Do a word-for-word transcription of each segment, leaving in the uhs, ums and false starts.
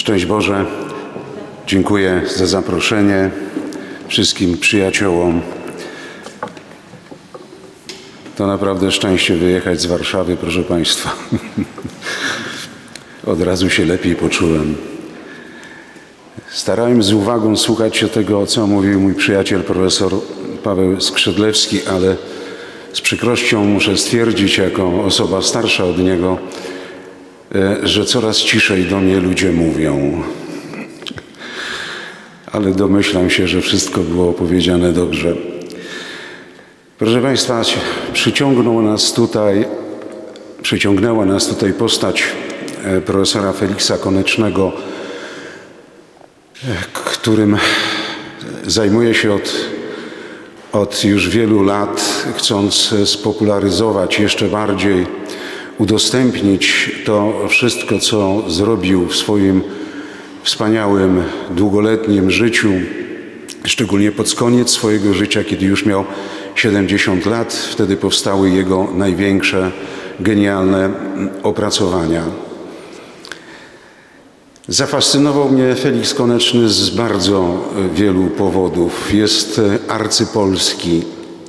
Szczęść Boże, dziękuję za zaproszenie wszystkim przyjaciołom. To naprawdę szczęście wyjechać z Warszawy, proszę Państwa. Od razu się lepiej poczułem. Starałem z uwagą słuchać się tego, co mówił mój przyjaciel profesor Paweł Skrzydlewski, ale z przykrością muszę stwierdzić, jako osoba starsza od niego, że coraz ciszej do mnie ludzie mówią. Ale domyślam się, że wszystko było powiedziane dobrze. Proszę Państwa, przyciągnął nas tutaj, przyciągnęła nas tutaj postać profesora Feliksa Konecznego, którym zajmuję się od, od już wielu lat, chcąc spopularyzować jeszcze bardziej, udostępnić to wszystko, co zrobił w swoim wspaniałym, długoletnim życiu, szczególnie pod koniec swojego życia, kiedy już miał siedemdziesiąt lat. Wtedy powstały jego największe, genialne opracowania. Zafascynował mnie Feliks Koneczny z bardzo wielu powodów. Jest arcypolski,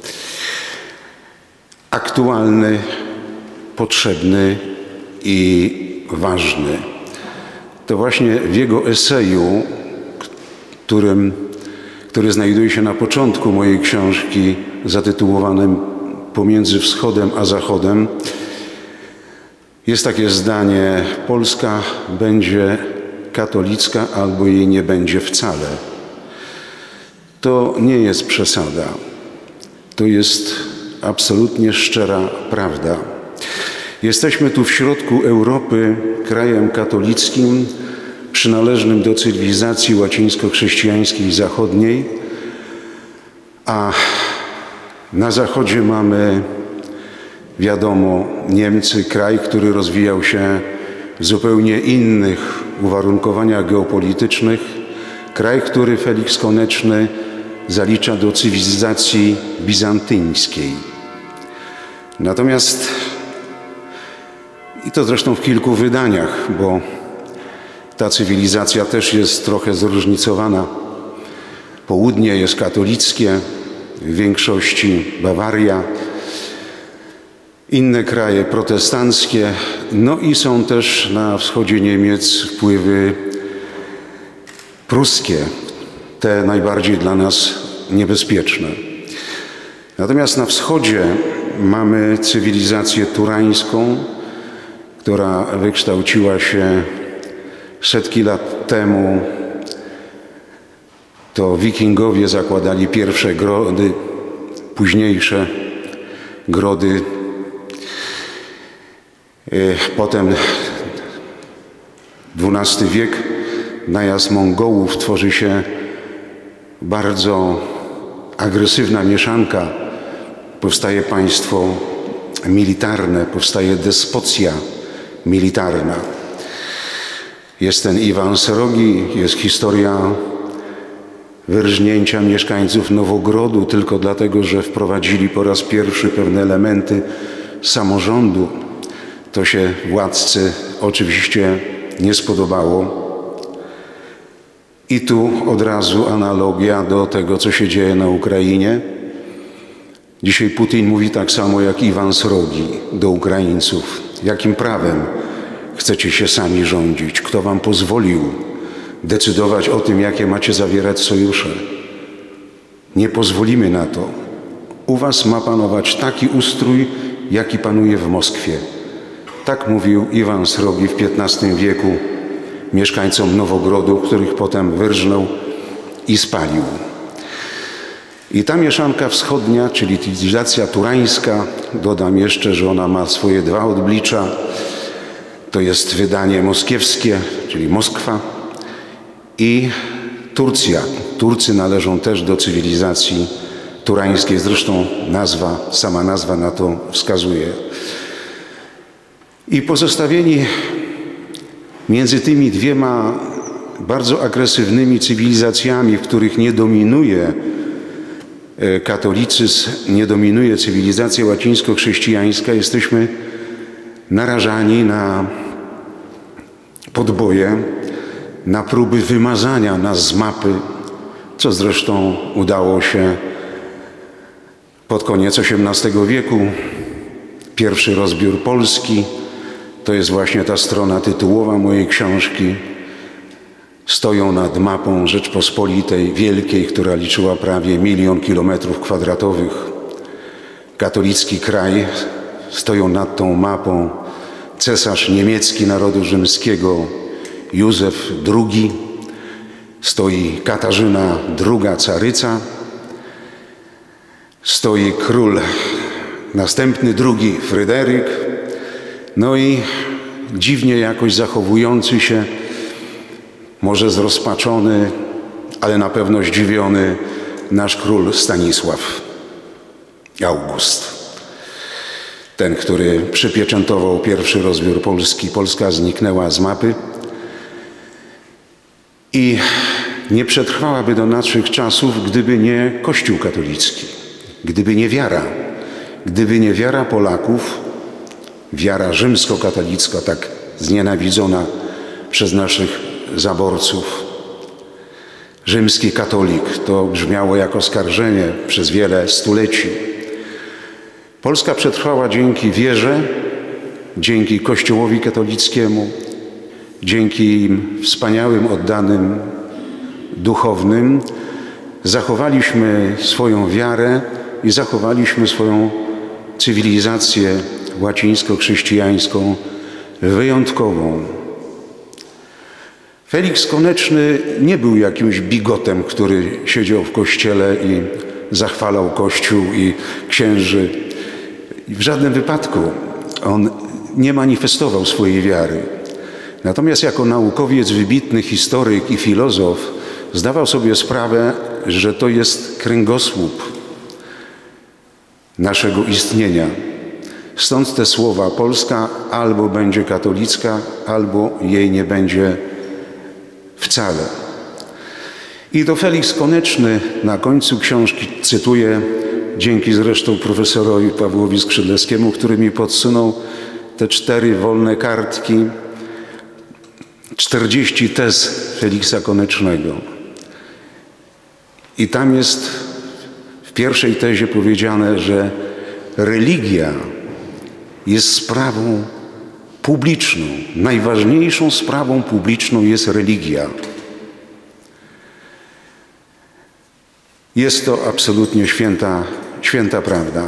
aktualny, potrzebny i ważny. To właśnie w jego eseju, którym, który znajduje się na początku mojej książki zatytułowanym Pomiędzy Wschodem a Zachodem, jest takie zdanie: Polska będzie katolicka albo jej nie będzie wcale. To nie jest przesada. To jest absolutnie szczera prawda. Jesteśmy tu w środku Europy, krajem katolickim, przynależnym do cywilizacji łacińsko-chrześcijańskiej zachodniej, a na zachodzie mamy, wiadomo, Niemcy, kraj, który rozwijał się w zupełnie innych uwarunkowaniach geopolitycznych, kraj, który Feliks Koneczny zalicza do cywilizacji bizantyńskiej. Natomiast, i to zresztą w kilku wydaniach, bo ta cywilizacja też jest trochę zróżnicowana. Południe jest katolickie, w większości Bawaria, inne kraje protestanckie, no i są też na wschodzie Niemiec wpływy pruskie, te najbardziej dla nas niebezpieczne. Natomiast na wschodzie mamy cywilizację turańską, która wykształciła się setki lat temu. To wikingowie zakładali pierwsze grody, późniejsze grody. Potem dwunasty wiek, najazd Mongołów, tworzy się bardzo agresywna mieszanka. Powstaje państwo militarne, powstaje despocja militarna. Jest ten Iwan Srogi, jest historia wyrżnięcia mieszkańców Nowogrodu tylko dlatego, że wprowadzili po raz pierwszy pewne elementy samorządu. To się władcy oczywiście nie spodobało. I tu od razu analogia do tego, co się dzieje na Ukrainie. Dzisiaj Putin mówi tak samo jak Iwan Srogi do Ukraińców. Jakim prawem chcecie się sami rządzić? Kto wam pozwolił decydować o tym, jakie macie zawierać sojusze? Nie pozwolimy na to. U was ma panować taki ustrój, jaki panuje w Moskwie. Tak mówił Iwan Srogi w piętnastym wieku mieszkańcom Nowogrodu, których potem wyrżnął i spalił. I ta mieszanka wschodnia, czyli cywilizacja turańska, dodam jeszcze, że ona ma swoje dwa odblicza. To jest wydanie moskiewskie, czyli Moskwa, i Turcja. Turcy należą też do cywilizacji turańskiej. Zresztą nazwa, sama nazwa na to wskazuje. I pozostawieni między tymi dwiema bardzo agresywnymi cywilizacjami, w których nie dominuje katolicyzm, nie dominuje cywilizacja łacińsko-chrześcijańska, jesteśmy narażani na podboje na próby wymazania nas z mapy, co zresztą udało się pod koniec osiemnastego wieku. Pierwszy rozbiór Polski to jest właśnie ta strona tytułowa mojej książki. Stoją nad mapą Rzeczpospolitej Wielkiej, która liczyła prawie milion kilometrów kwadratowych. Katolicki kraj. Stoją nad tą mapą cesarz niemiecki narodu rzymskiego Józef drugi. Stoi Katarzyna druga caryca. Stoi król następny drugi Fryderyk. No i dziwnie jakoś zachowujący się, może zrozpaczony, ale na pewno zdziwiony nasz król Stanisław August. Ten, który przypieczętował pierwszy rozbiór Polski. Polska zniknęła z mapy i nie przetrwałaby do naszych czasów, gdyby nie Kościół katolicki, gdyby nie wiara, gdyby nie wiara Polaków, wiara rzymskokatolicka, tak znienawidzona przez naszych zaborców. Rzymski katolik, to brzmiało jak oskarżenie przez wiele stuleci. Polska przetrwała dzięki wierze, dzięki Kościołowi katolickiemu, dzięki im wspaniałym, oddanym duchownym. Zachowaliśmy swoją wiarę i zachowaliśmy swoją cywilizację łacińsko-chrześcijańską wyjątkową. Feliks Koneczny nie był jakimś bigotem, który siedział w kościele i zachwalał Kościół i księży. W żadnym wypadku on nie manifestował swojej wiary. Natomiast jako naukowiec, wybitny historyk i filozof zdawał sobie sprawę, że to jest kręgosłup naszego istnienia. Stąd te słowa: Polska albo będzie katolicka, albo jej nie będzie wcale. I to Feliks Koneczny na końcu książki cytuje, dzięki zresztą profesorowi Pawłowi Skrzydlewskiemu, który mi podsunął te cztery wolne kartki, czterdzieści tez Feliksa Konecznego. I tam jest w pierwszej tezie powiedziane, że religia jest sprawą publiczną. Najważniejszą sprawą publiczną jest religia. Jest to absolutnie święta, święta prawda.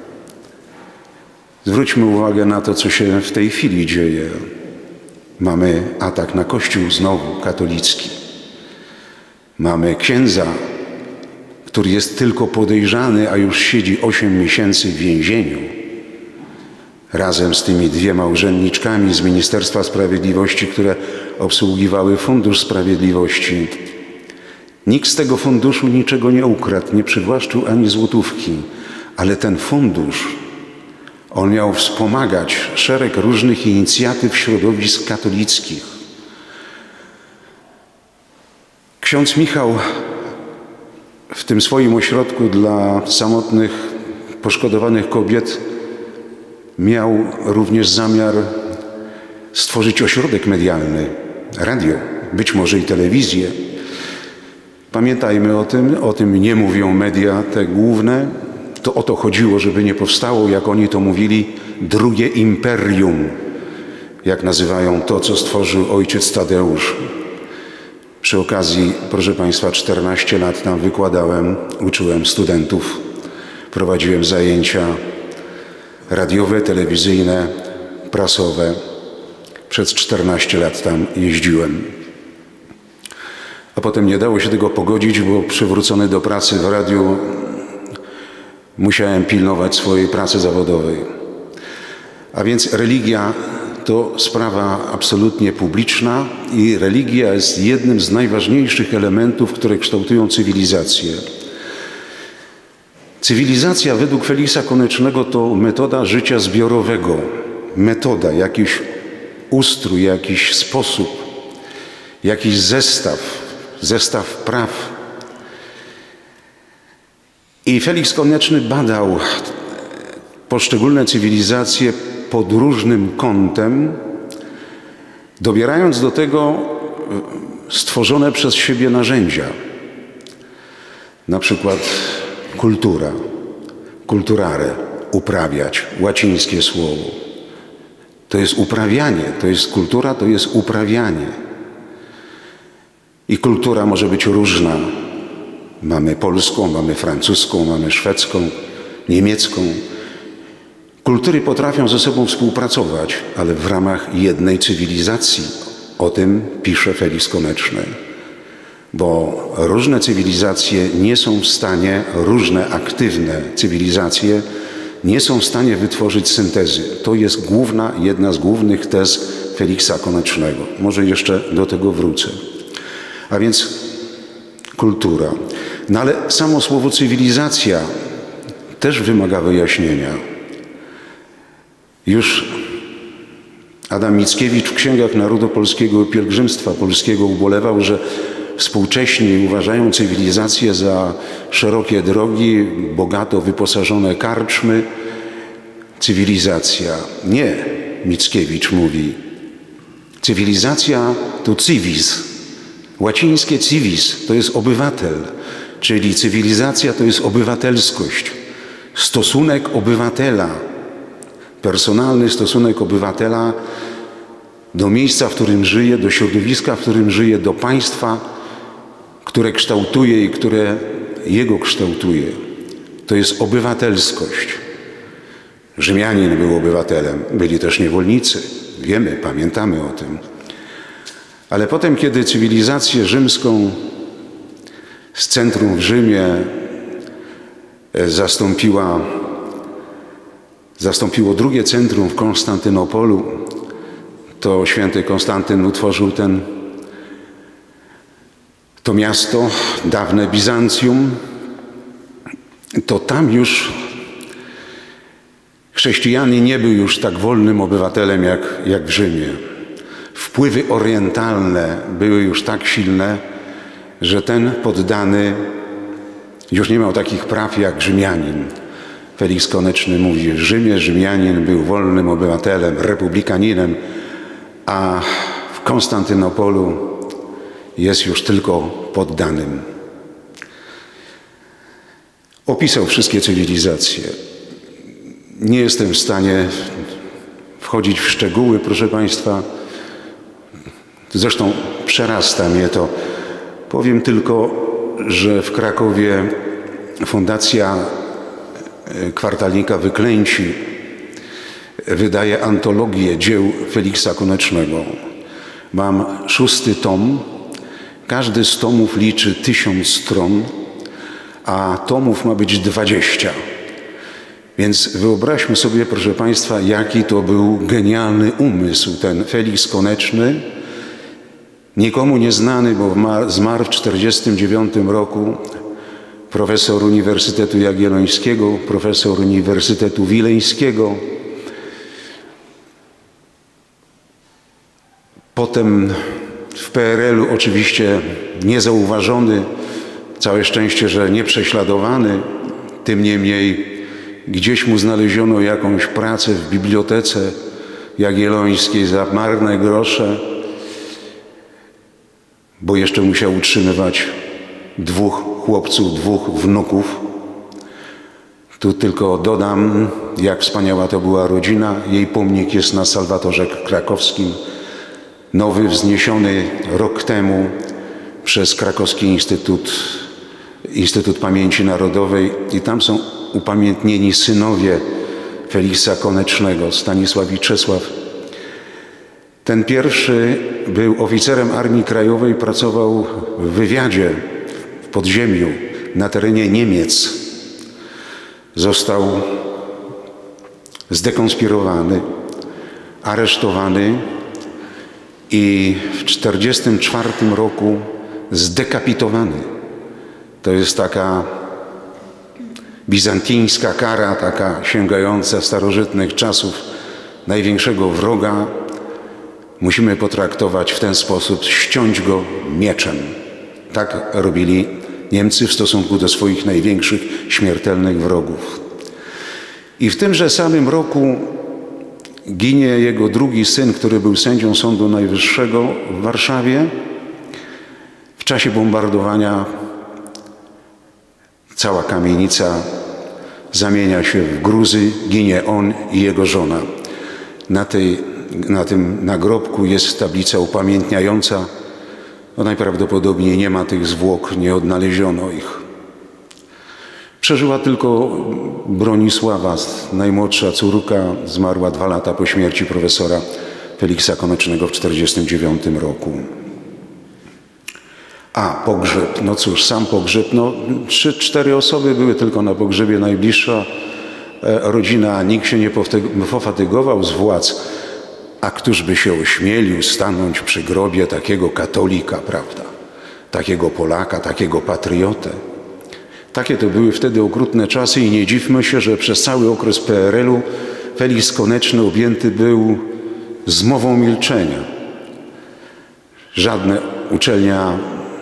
Zwróćmy uwagę na to, co się w tej chwili dzieje. Mamy atak na Kościół znowu katolicki. Mamy księdza, który jest tylko podejrzany, a już siedzi osiem miesięcy w więzieniu. Razem z tymi dwiema urzędniczkami z Ministerstwa Sprawiedliwości, które obsługiwały Fundusz Sprawiedliwości. Nikt z tego funduszu niczego nie ukradł, nie przywłaszczył ani złotówki, ale ten fundusz, on miał wspomagać szereg różnych inicjatyw środowisk katolickich. Ksiądz Michał w tym swoim ośrodku dla samotnych, poszkodowanych kobiet miał również zamiar stworzyć ośrodek medialny, radio, być może i telewizję. Pamiętajmy o tym, o tym nie mówią media te główne. To o to chodziło, żeby nie powstało, jak oni to mówili, drugie imperium, jak nazywają to, co stworzył ojciec Tadeusz. Przy okazji, proszę Państwa, czternaście lat tam wykładałem, uczyłem studentów, prowadziłem zajęcia radiowe, telewizyjne, prasowe. Przez czternaście lat tam jeździłem. A potem nie dało się tego pogodzić, bo przywrócony do pracy w radiu musiałem pilnować swojej pracy zawodowej. A więc religia to sprawa absolutnie publiczna i religia jest jednym z najważniejszych elementów, które kształtują cywilizację. Cywilizacja według Feliksa Konecznego to metoda życia zbiorowego. Metoda, jakiś ustrój, jakiś sposób, jakiś zestaw, zestaw praw. I Feliks Koneczny badał poszczególne cywilizacje pod różnym kątem, dobierając do tego stworzone przez siebie narzędzia, na przykład kultura, culturare, uprawiać, łacińskie słowo. To jest uprawianie, to jest kultura, to jest uprawianie. I kultura może być różna. Mamy polską, mamy francuską, mamy szwedzką, niemiecką. Kultury potrafią ze sobą współpracować, ale w ramach jednej cywilizacji. O tym pisze Felix Koneczny. Bo różne cywilizacje nie są w stanie, różne aktywne cywilizacje nie są w stanie wytworzyć syntezy. To jest główna, jedna z głównych tez Feliksa Konecznego. Może jeszcze do tego wrócę. A więc kultura. No ale samo słowo cywilizacja też wymaga wyjaśnienia. Już Adam Mickiewicz w Księgach Narodu Polskiego i Pielgrzymstwa Polskiego ubolewał, że współcześni uważają cywilizację za szerokie drogi, bogato wyposażone karczmy. Cywilizacja. Nie, Mickiewicz mówi. Cywilizacja to civis. Łacińskie civis to jest obywatel, czyli cywilizacja to jest obywatelskość. Stosunek obywatela, personalny stosunek obywatela do miejsca, w którym żyje, do środowiska, w którym żyje, do państwa, które kształtuje i które jego kształtuje. To jest obywatelskość. Rzymianin był obywatelem, byli też niewolnicy. Wiemy, pamiętamy o tym. Ale potem, kiedy cywilizację rzymską z centrum w Rzymie zastąpiła, zastąpiło drugie centrum w Konstantynopolu, to święty Konstantyn utworzył ten, to miasto, dawne Bizancjum, to tam już chrześcijanin nie był już tak wolnym obywatelem jak, jak w Rzymie. Wpływy orientalne były już tak silne, że ten poddany już nie miał takich praw jak Rzymianin. Felix Koneczny mówi, w Rzymie Rzymianin był wolnym obywatelem, republikaninem, a w Konstantynopolu jest już tylko poddanym. Opisał wszystkie cywilizacje. Nie jestem w stanie wchodzić w szczegóły, proszę Państwa. Zresztą przerasta mnie to. Powiem tylko, że w Krakowie Fundacja Kwartalnika Wyklęci wydaje antologię dzieł Feliksa Konecznego. Mam szósty tom. Każdy z tomów liczy tysiąc stron, a tomów ma być dwadzieścia. Więc wyobraźmy sobie, proszę Państwa, jaki to był genialny umysł ten Felix Koneczny, nikomu nieznany, bo zmarł w tysiąc dziewięćset czterdziestym dziewiątym roku, profesor Uniwersytetu Jagiellońskiego, profesor Uniwersytetu Wileńskiego. Potem w P R L u oczywiście niezauważony, całe szczęście, że nie prześladowany, tym niemniej gdzieś mu znaleziono jakąś pracę w bibliotece jagiellońskiej za marne grosze, bo jeszcze musiał utrzymywać dwóch chłopców, dwóch wnuków. Tu tylko dodam, jak wspaniała to była rodzina. Jej pomnik jest na Salwatorze Krakowskim. Nowy, wzniesiony rok temu przez Krakowski Instytut, Instytut Pamięci Narodowej. I tam są upamiętnieni synowie Feliksa Konecznego, Stanisław i Czesław. Ten pierwszy był oficerem Armii Krajowej, pracował w wywiadzie w podziemiu na terenie Niemiec. Został zdekonspirowany, aresztowany i w tysiąc dziewięćset czterdziestym czwartym roku zdekapitowany. To jest taka bizantyńska kara, taka sięgająca starożytnych czasów największego wroga. Musimy potraktować w ten sposób, ściąć go mieczem. Tak robili Niemcy w stosunku do swoich największych śmiertelnych wrogów. I w tymże samym roku ginie jego drugi syn, który był sędzią Sądu Najwyższego w Warszawie. czasie bombardowania cała kamienica zamienia się w gruzy, ginie on i jego żona. Na, tej, na tym nagrobku jest tablica upamiętniająca. No najprawdopodobniej nie ma tych zwłok, nie odnaleziono ich. Przeżyła tylko Bronisława, najmłodsza córka, zmarła dwa lata po śmierci profesora Feliksa Konecznego w tysiąc dziewięćset czterdziestym dziewiątym roku. A, pogrzeb. No cóż, sam pogrzeb. No, trzy, cztery osoby były tylko na pogrzebie. Najbliższa rodzina, nikt się nie pofatygował z władz. A któż by się ośmielił stanąć przy grobie takiego katolika, prawda? Takiego Polaka, takiego patriotę. Takie to były wtedy okrutne czasy i nie dziwmy się, że przez cały okres P R L u Feliks Koneczny objęty był zmową milczenia. Żadna uczelnia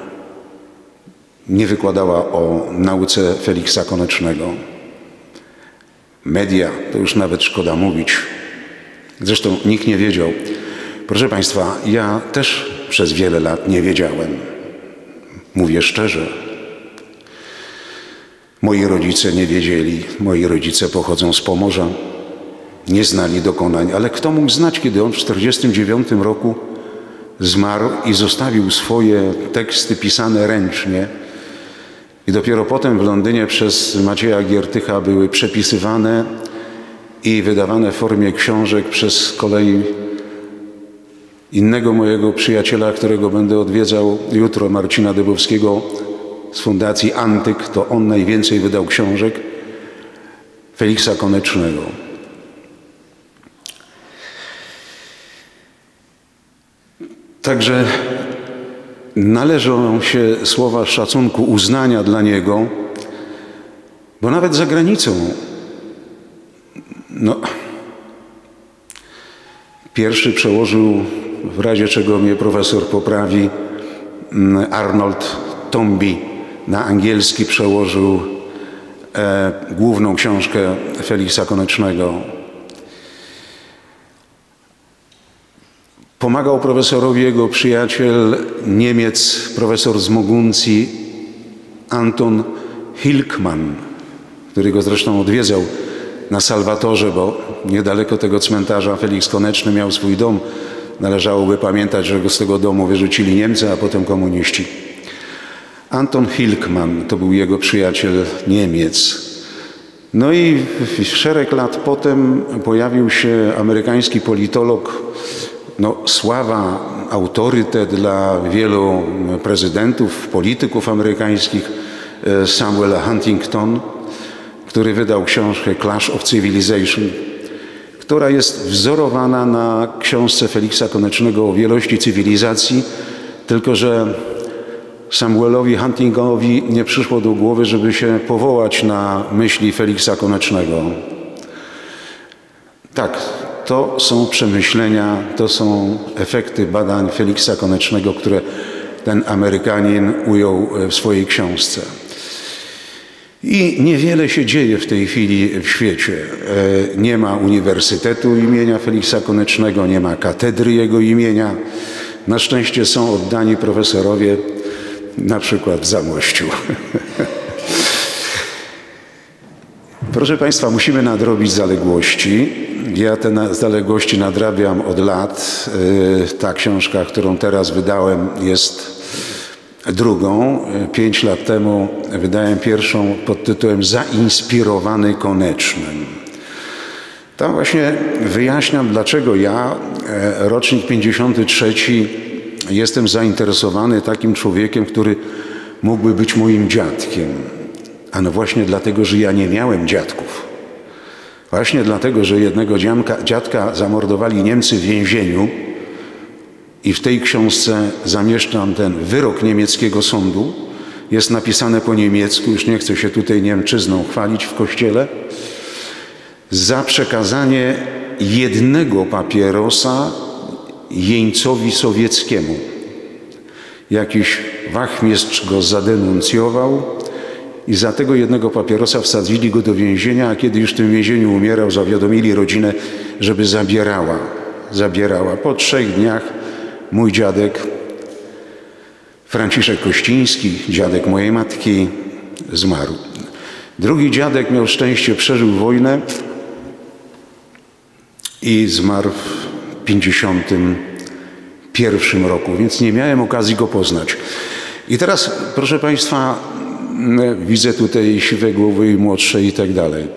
nie wykładała o nauce Feliksa Konecznego. Media, to już nawet szkoda mówić. Zresztą nikt nie wiedział. Proszę Państwa, ja też przez wiele lat nie wiedziałem. Mówię szczerze. Moi rodzice nie wiedzieli. Moi rodzice pochodzą z Pomorza. Nie znali dokonań. Ale kto mógł znać, kiedy on w tysiąc dziewięćset czterdziestym dziewiątym roku zmarł i zostawił swoje teksty pisane ręcznie. I dopiero potem w Londynie przez Macieja Giertycha były przepisywane i wydawane w formie książek przez z kolei innego mojego przyjaciela, którego będę odwiedzał jutro, Marcina Dybowskiego z Fundacji Antyk. To on najwięcej wydał książek Feliksa Konecznego. Także należą się słowa szacunku, uznania dla niego, bo nawet za granicą, no, pierwszy przełożył, w razie czego mnie profesor poprawi, Arnold Toynbee na angielski przełożył e, główną książkę Feliksa Konecznego. Pomagał profesorowi jego przyjaciel, Niemiec, profesor z Moguncji, Anton Hilkmann, który go zresztą odwiedzał na Salwatorze, bo niedaleko tego cmentarza Feliks Koneczny miał swój dom. Należałoby pamiętać, że go z tego domu wyrzucili Niemcy, a potem komuniści. Anton Hilkmann to był jego przyjaciel Niemiec. No i szereg lat potem pojawił się amerykański politolog, no, sława, autorytet dla wielu prezydentów, polityków amerykańskich, Samuel Huntington, który wydał książkę Clash of Civilization, która jest wzorowana na książce Feliksa Konecznego o wielości cywilizacji, tylko że Samuelowi Huntingtonowi nie przyszło do głowy, żeby się powołać na myśli Feliksa Konecznego. Tak, to są przemyślenia, to są efekty badań Feliksa Konecznego, które ten Amerykanin ujął w swojej książce. I niewiele się dzieje w tej chwili w świecie. Nie ma uniwersytetu imienia Feliksa Konecznego, nie ma katedry jego imienia. Na szczęście są oddani profesorowie, na przykład w Zamościu. Proszę Państwa, musimy nadrobić zaległości. Ja te zaległości nadrabiam od lat. Ta książka, którą teraz wydałem, jest drugą. Pięć lat temu wydałem pierwszą pod tytułem Zainspirowany Konecznym. Tam właśnie wyjaśniam, dlaczego ja, rocznik pięćdziesiąty trzeci, jestem zainteresowany takim człowiekiem, który mógłby być moim dziadkiem. A no właśnie dlatego, że ja nie miałem dziadków. Właśnie dlatego, że jednego dziadka, dziadka zamordowali Niemcy w więzieniu i w tej książce zamieszczam ten wyrok niemieckiego sądu. Jest napisane po niemiecku, już nie chcę się tutaj Niemczyzną chwalić w kościele, za przekazanie jednego papierosa jeńcowi sowieckiemu. Jakiś wachmistrz go zadenuncjował i za tego jednego papierosa wsadzili go do więzienia, a kiedy już w tym więzieniu umierał, zawiadomili rodzinę, żeby zabierała. Zabierała. Po trzech dniach mój dziadek Franciszek Kościński, dziadek mojej matki, zmarł. Drugi dziadek miał szczęście, przeżył wojnę i zmarł w pięćdziesiątym pierwszym roku, więc nie miałem okazji go poznać. I teraz, proszę Państwa, widzę tutaj siwe głowy i młodsze i tak dalej.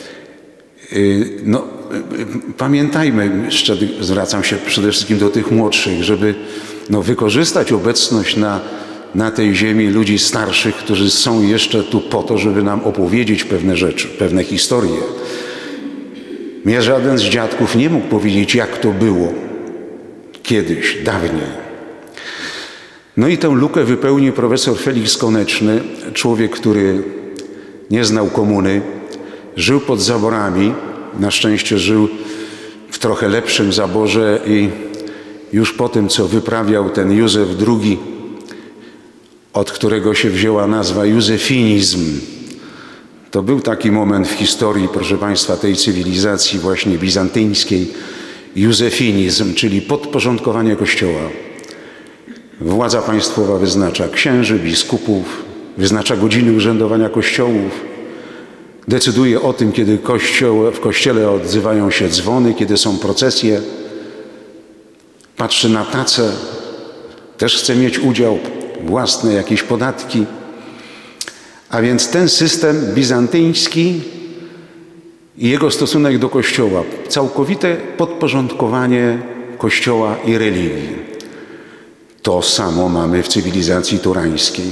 No, pamiętajmy, jeszcze zwracam się przede wszystkim do tych młodszych, żeby no, wykorzystać obecność na, na tej ziemi ludzi starszych, którzy są jeszcze tu po to, żeby nam opowiedzieć pewne rzeczy, pewne historie. Mnie żaden z dziadków nie mógł powiedzieć, jak to było kiedyś, dawniej. No i tę lukę wypełnił profesor Felix Koneczny, człowiek, który nie znał komuny, żył pod zaborami, na szczęście żył w trochę lepszym zaborze i już po tym, co wyprawiał ten Józef drugi, od którego się wzięła nazwa józefinizm. To był taki moment w historii, proszę Państwa, tej cywilizacji właśnie bizantyńskiej, józefinizm, czyli podporządkowanie Kościoła. Władza państwowa wyznacza księży, biskupów, wyznacza godziny urzędowania kościołów, decyduje o tym, kiedy kościół, w kościele odzywają się dzwony, kiedy są procesje, patrzy na tacę, też chce mieć udział, własne jakieś podatki. A więc ten system bizantyński i jego stosunek do Kościoła, całkowite podporządkowanie Kościoła i religii. To samo mamy w cywilizacji turańskiej.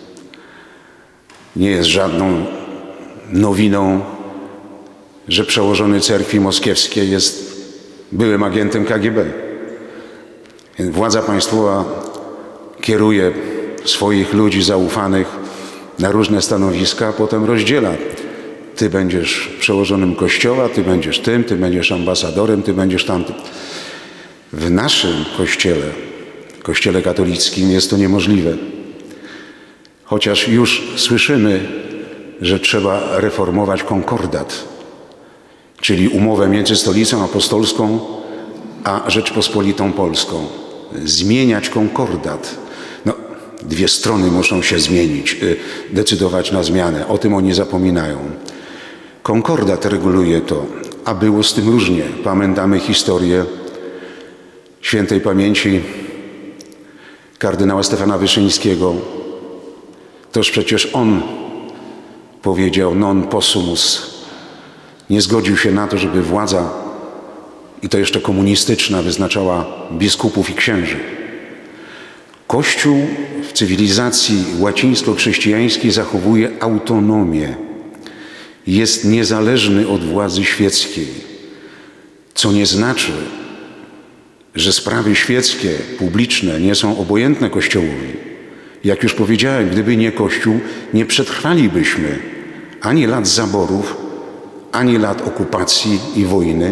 Nie jest żadną nowiną, że przełożony cerkwi moskiewskiej jest byłym agentem K G B. Władza państwowa kieruje swoich ludzi zaufanych na różne stanowiska, a potem rozdziela. Ty będziesz przełożonym Kościoła, ty będziesz tym, ty będziesz ambasadorem, ty będziesz tamtym. W naszym Kościele, Kościele katolickim jest to niemożliwe. Chociaż już słyszymy, że trzeba reformować konkordat, czyli umowę między Stolicą Apostolską a Rzeczpospolitą Polską. Zmieniać konkordat. No, dwie strony muszą się zmienić, decydować na zmianę. O tym oni zapominają. Konkordat reguluje to, a było z tym różnie. Pamiętamy historię świętej pamięci kardynała Stefana Wyszyńskiego. Toż przecież on powiedział non possumus. Nie zgodził się na to, żeby władza, i to jeszcze komunistyczna, wyznaczała biskupów i księży. Kościół w cywilizacji łacińsko-chrześcijańskiej zachowuje autonomię. Jest niezależny od władzy świeckiej, co nie znaczy, że sprawy świeckie, publiczne nie są obojętne Kościołowi. Jak już powiedziałem, gdyby nie Kościół, nie przetrwalibyśmy ani lat zaborów, ani lat okupacji i wojny.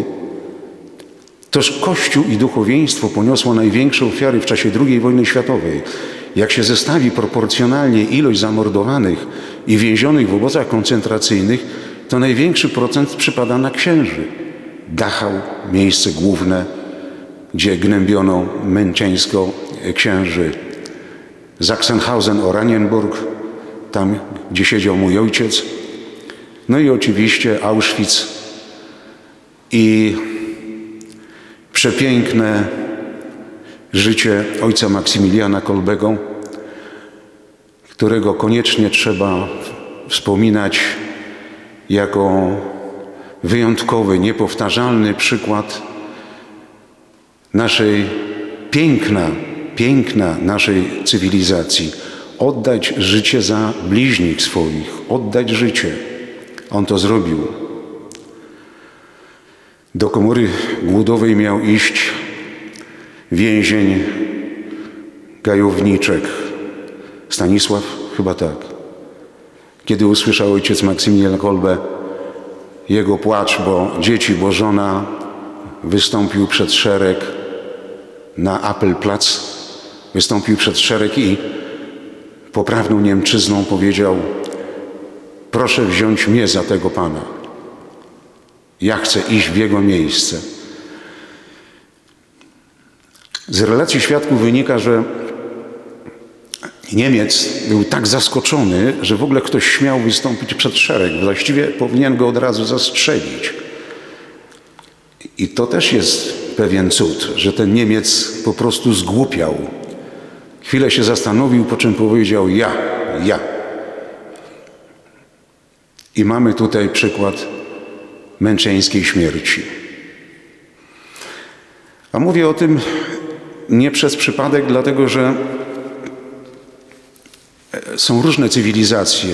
Toż Kościół i duchowieństwo poniosło największe ofiary w czasie drugiej wojny światowej. Jak się zestawi proporcjonalnie ilość zamordowanych i więzionych w obozach koncentracyjnych, to największy procent przypada na księży. Dachau, miejsce główne, gdzie gnębiono męczeńsko księży. Sachsenhausen, Oranienburg, tam gdzie siedział mój ojciec. No i oczywiście Auschwitz i przepiękne życie ojca Maksymiliana Kolbego, którego koniecznie trzeba wspominać jako wyjątkowy, niepowtarzalny przykład naszej piękna, piękna naszej cywilizacji. Oddać życie za bliźnich swoich, oddać życie. On to zrobił. Do komory głodowej miał iść więzień Gajowniczek. Stanisław? Chyba tak. Kiedy usłyszał ojciec Maksymilian Kolbe jego płacz, bo dzieci, bo żona, wystąpił przed szereg na Appelplatz, wystąpił przed szereg i poprawną Niemczyzną powiedział: proszę wziąć mnie za tego Pana. Ja chcę iść w Jego miejsce. Z relacji świadków wynika, że Niemiec był tak zaskoczony, że w ogóle ktoś śmiał wystąpić przed szereg. Właściwie powinien go od razu zastrzelić. I to też jest pewien cud, że ten Niemiec po prostu zgłupiał. Chwilę się zastanowił, po czym powiedział ja, ja. I mamy tutaj przykład męczeńskiej śmierci. A mówię o tym nie przez przypadek, dlatego że są różne cywilizacje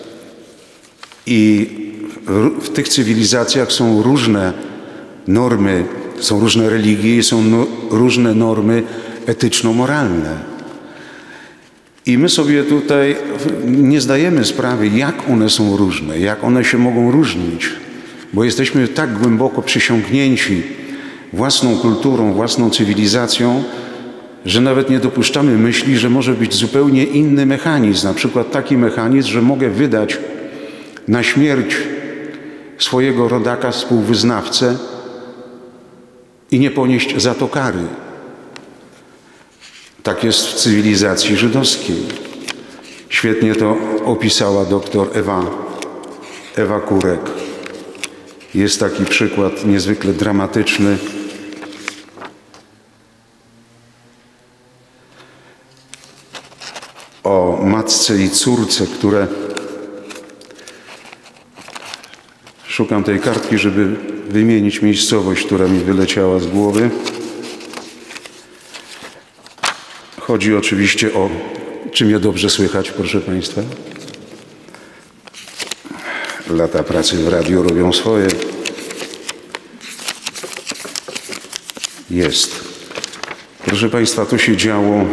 i w tych cywilizacjach są różne normy, są różne religie i są no, różne normy etyczno-moralne. I my sobie tutaj nie zdajemy sprawy, jak one są różne, jak one się mogą różnić, bo jesteśmy tak głęboko przysiągnięci własną kulturą, własną cywilizacją, że nawet nie dopuszczamy myśli, że może być zupełnie inny mechanizm, na przykład taki mechanizm, że mogę wydać na śmierć swojego rodaka, współwyznawcę i nie ponieść za to kary. Tak jest w cywilizacji żydowskiej. Świetnie to opisała doktor Ewa, Ewa Kurek. Jest taki przykład niezwykle dramatyczny. O matce i córce, które... Szukam tej kartki, żeby wymienić miejscowość, która mi wyleciała z głowy. Chodzi oczywiście o... Czy mnie dobrze słychać, proszę Państwa? Lata pracy w radiu robią swoje. Jest. Proszę Państwa, to się działo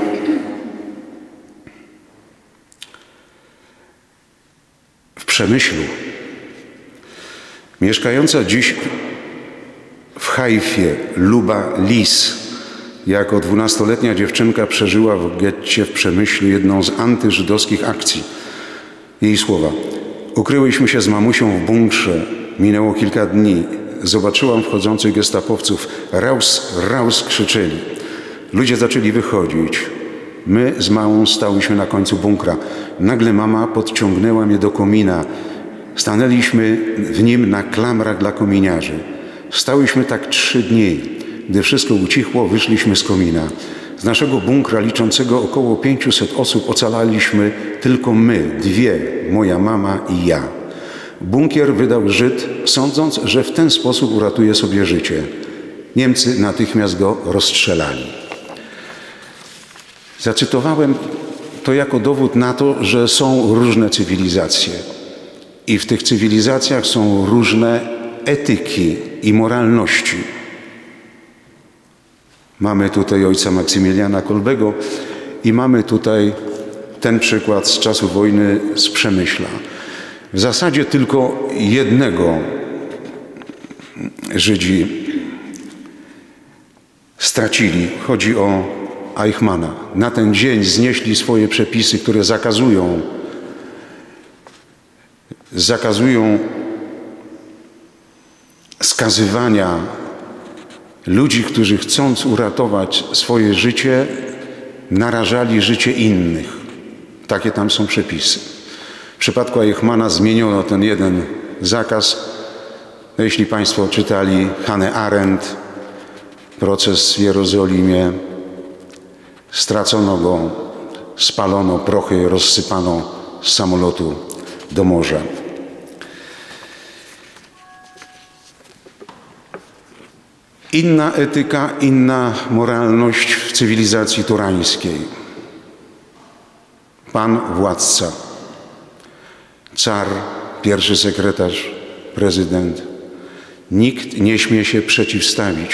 w Przemyślu. Mieszkająca dziś w Hajfie Luba Lis jako dwunastoletnia dziewczynka przeżyła w getcie w Przemyślu jedną z antyżydowskich akcji. Jej słowa: ukryłyśmy się z mamusią w bunkrze. Minęło kilka dni. Zobaczyłam wchodzących gestapowców. Raus, raus krzyczeli. Ludzie zaczęli wychodzić. My z małą stałyśmy na końcu bunkra. Nagle mama podciągnęła mnie do komina. Stanęliśmy w nim na klamrach dla kominiarzy. Stałyśmy tak trzy dni. Gdy wszystko ucichło, wyszliśmy z komina. Z naszego bunkra liczącego około pięciuset osób ocalaliśmy tylko my, dwie, moja mama i ja. Bunkier wydał Żyd, sądząc, że w ten sposób uratuje sobie życie. Niemcy natychmiast go rozstrzelali. Zacytowałem to jako dowód na to, że są różne cywilizacje. I w tych cywilizacjach są różne etyki i moralności. Mamy tutaj ojca Maksymiliana Kolbego i mamy tutaj ten przykład z czasu wojny z Przemyśla. W zasadzie tylko jednego Żydzi stracili. Chodzi o Eichmana. Na ten dzień znieśli swoje przepisy, które zakazują zakazują skazywania ludzi, którzy chcąc uratować swoje życie, narażali życie innych. Takie tam są przepisy. W przypadku Eichmana zmieniono ten jeden zakaz. No, jeśli Państwo czytali Hannah Arendt, Proces w Jerozolimie, stracono go, spalono, prochy rozsypano z samolotu do morza. Inna etyka, inna moralność w cywilizacji turańskiej. Pan władca, car, pierwszy sekretarz, prezydent. Nikt nie śmie się przeciwstawić.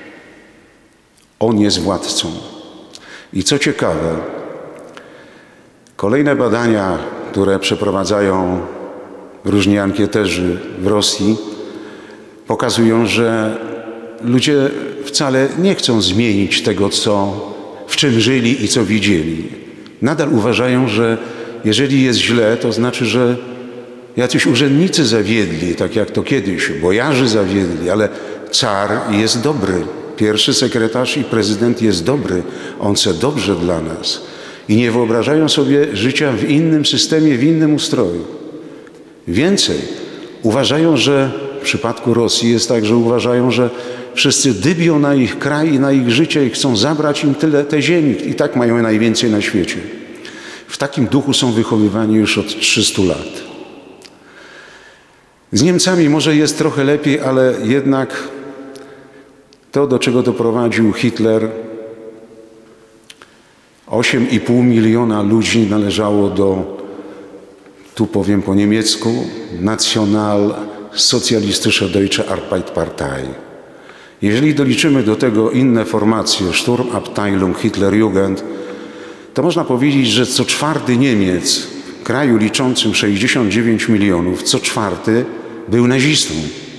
On jest władcą. I co ciekawe, kolejne badania, które przeprowadzają różni ankieterzy w Rosji, pokazują, że ludzie wcale nie chcą zmienić tego, co, w czym żyli i co widzieli. Nadal uważają, że jeżeli jest źle, to znaczy, że jacyś urzędnicy zawiedli, tak jak to kiedyś, bojarzy zawiedli, ale car jest dobry. Pierwszy sekretarz i prezydent jest dobry. On chce dobrze dla nas. i nie wyobrażają sobie życia w innym systemie, w innym ustroju. Więcej, uważają, że w przypadku Rosji jest tak, że uważają, że wszyscy dybią na ich kraj i na ich życie i chcą zabrać im tyle tej ziemi. I tak mają najwięcej na świecie. W takim duchu są wychowywani już od trzystu lat. Z Niemcami może jest trochę lepiej, ale jednak to, do czego doprowadził Hitler, osiem i pół miliona ludzi należało do, tu powiem po niemiecku, Nationalsozialistische Deutsche Arbeiterpartei. Jeżeli doliczymy do tego inne formacje, Sturmabteilung, Hitlerjugend, to można powiedzieć, że co czwarty Niemiec w kraju liczącym sześćdziesiąt dziewięć milionów, co czwarty był nazistą.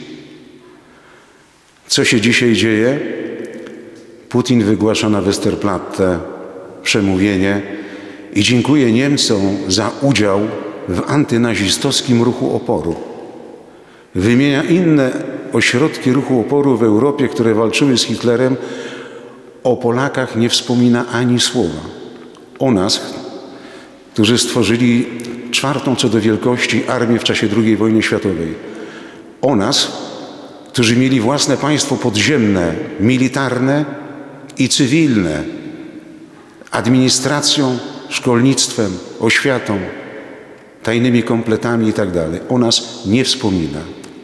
Co się dzisiaj dzieje? Putin wygłasza na Westerplatte przemówienie i dziękuję Niemcom za udział w antynazistowskim ruchu oporu. Wymienia inne ośrodki ruchu oporu w Europie, które walczyły z Hitlerem. O Polakach nie wspomina ani słowa. O nas, którzy stworzyli czwartą co do wielkości armię w czasie drugiej wojny światowej. O nas, którzy mieli własne państwo podziemne, militarne i cywilne, administracją, szkolnictwem, oświatą, tajnymi kompletami i tak dalej. O nas nie wspomina.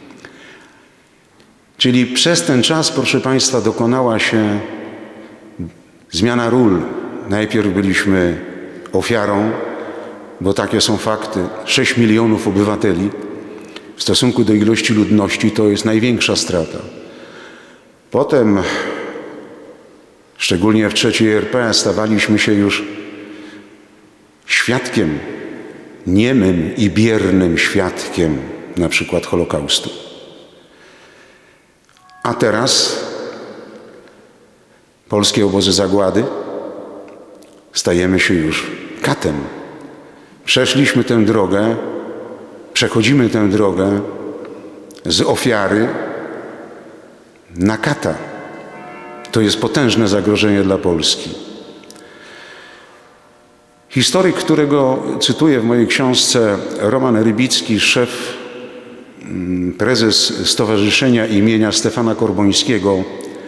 Czyli przez ten czas, proszę Państwa, dokonała się zmiana ról. Najpierw byliśmy ofiarą, bo takie są fakty. sześć milionów obywateli w stosunku do ilości ludności to jest największa strata. Potem, szczególnie w trzeciej R P, stawaliśmy się już świadkiem, niemym i biernym świadkiem na przykład Holokaustu. A teraz polskie obozy zagłady stajemy się już katem. Przeszliśmy tę drogę, przechodzimy tę drogę z ofiary na kata. To jest potężne zagrożenie dla Polski. Historyk, którego cytuję w mojej książce, Roman Rybicki, szef, prezes Stowarzyszenia imienia Stefana Korbońskiego,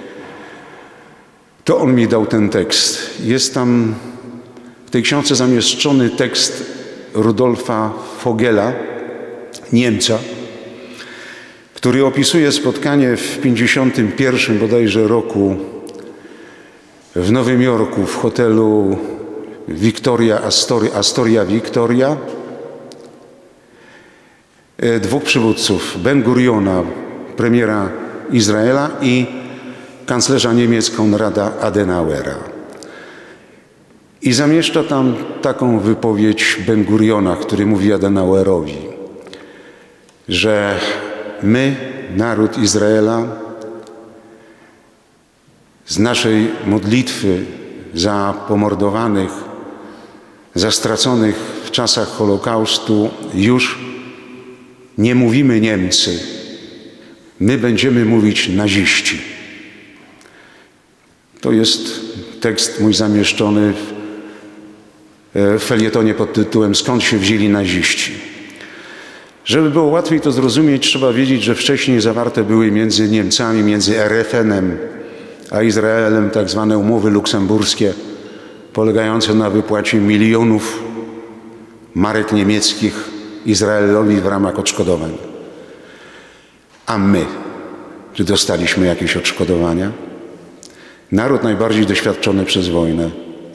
to on mi dał ten tekst. Jest tam w tej książce zamieszczony tekst Rudolfa Vogela, Niemca, który opisuje spotkanie w pięćdziesiątym pierwszym bodajże roku w Nowym Jorku w hotelu Victoria Astoria, Astoria Victoria, dwóch przywódców, Ben Guriona, premiera Izraela, i kanclerza Niemiec Konrada Adenauera. I zamieszcza tam taką wypowiedź Ben Guriona, który mówi Adenauerowi, że my, naród Izraela, z naszej modlitwy za pomordowanych, za straconych w czasach Holokaustu już nie mówimy Niemcy. My będziemy mówić naziści. To jest tekst mój zamieszczony w felietonie pod tytułem „Skąd się wzięli naziści?”. Żeby było łatwiej to zrozumieć, trzeba wiedzieć, że wcześniej zawarte były między Niemcami, między R F N-em a Izraelem tak zwane umowy luksemburskie, polegające na wypłacie milionów marek niemieckich Izraelowi w ramach odszkodowań. A my, czy dostaliśmy jakieś odszkodowania? Naród najbardziej doświadczony przez wojnę.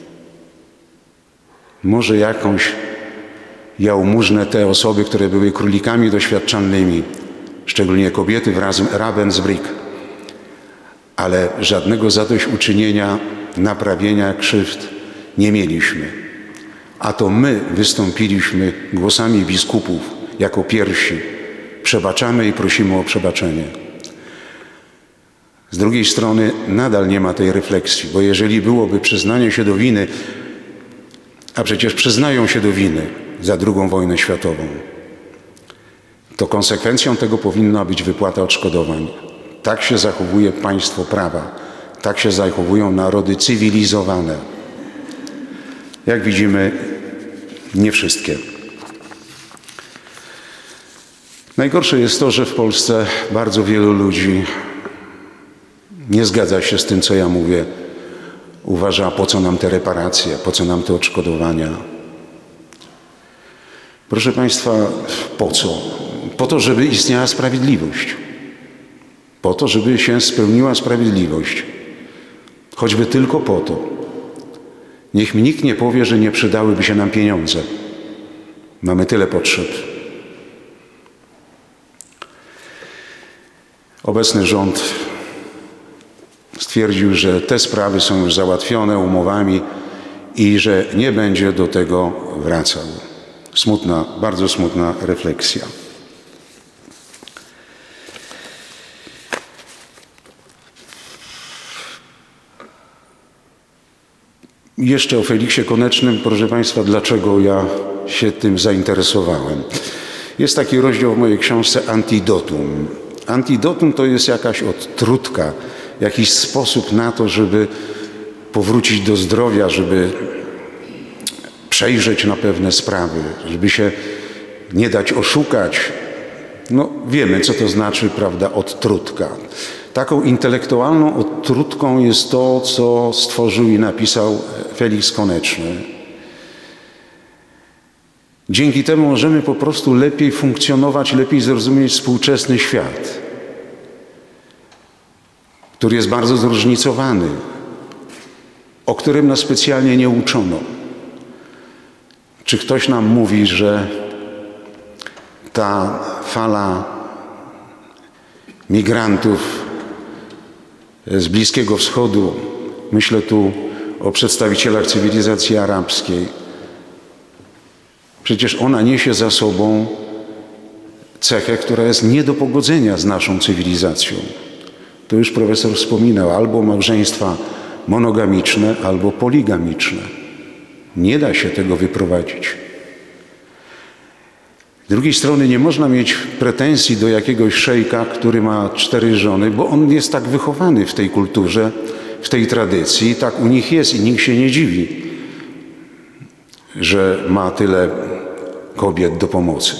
Może jakąś jałmużnę te osoby, które były królikami doświadczalnymi, szczególnie kobiety wraz z Ravensbrück, ale żadnego zadośćuczynienia, naprawienia krzywd nie mieliśmy. A to my wystąpiliśmy głosami biskupów jako pierwsi. Przebaczamy i prosimy o przebaczenie. Z drugiej strony nadal nie ma tej refleksji, bo jeżeli byłoby przyznanie się do winy, a przecież przyznają się do winy za drugą wojnę światową, to konsekwencją tego powinna być wypłata odszkodowań. Tak się zachowuje państwo prawa, tak się zachowują narody cywilizowane. jak widzimy, nie wszystkie. Najgorsze jest to, że w Polsce bardzo wielu ludzi nie zgadza się z tym, co ja mówię. Uważa, po co nam te reparacje, po co nam te odszkodowania. Proszę Państwa, po co? Po to, żeby istniała sprawiedliwość. Po to, żeby się spełniła sprawiedliwość. Choćby tylko po to. Niech mi nikt nie powie, że nie przydałyby się nam pieniądze. Mamy tyle potrzeb. Obecny rząd stwierdził, że te sprawy są już załatwione umowami i że nie będzie do tego wracał. Smutna, bardzo smutna refleksja. Jeszcze o Feliksie Konecznym, proszę Państwa, dlaczego ja się tym zainteresowałem. Jest taki rozdział w mojej książce Antidotum. Antidotum to jest jakaś odtrutka, jakiś sposób na to, żeby powrócić do zdrowia, żeby przejrzeć na pewne sprawy, żeby się nie dać oszukać. No wiemy, co to znaczy, prawda, odtrutka. Taką intelektualną odtrutką jest to, co stworzył i napisał Feliks Koneczny. Dzięki temu możemy po prostu lepiej funkcjonować, lepiej zrozumieć współczesny świat, który jest bardzo zróżnicowany, o którym nas specjalnie nie uczono. Czy ktoś nam mówi, że ta fala migrantów z Bliskiego Wschodu, myślę tu o przedstawicielach cywilizacji arabskiej, przecież ona niesie za sobą cechę, która jest nie do pogodzenia z naszą cywilizacją. To już profesor wspominał, albo małżeństwa monogamiczne, albo poligamiczne. Nie da się tego wyprowadzić. Z drugiej strony nie można mieć pretensji do jakiegoś szejka, który ma cztery żony, bo on jest tak wychowany w tej kulturze, w tej tradycji, tak u nich jest i nikt się nie dziwi, że ma tyle kobiet do pomocy.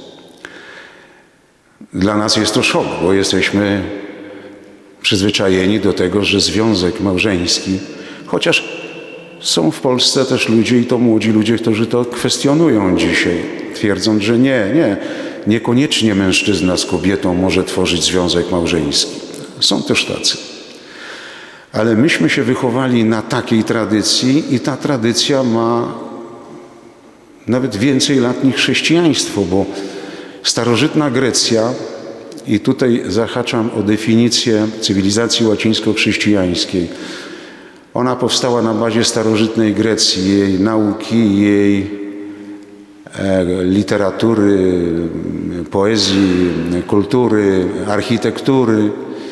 Dla nas jest to szok, bo jesteśmy przyzwyczajeni do tego, że związek małżeński, chociaż są w Polsce też ludzie, i to młodzi ludzie, którzy to kwestionują dzisiaj, twierdząc, że nie, nie, niekoniecznie mężczyzna z kobietą może tworzyć związek małżeński. Są też tacy. Ale myśmy się wychowali na takiej tradycji i ta tradycja ma nawet więcej lat niż chrześcijaństwo, bo starożytna Grecja, i tutaj zahaczam o definicję cywilizacji łacińsko-chrześcijańskiej, ona powstała na bazie starożytnej Grecji, jej nauki, jej e, literatury, poezji, kultury, architektury,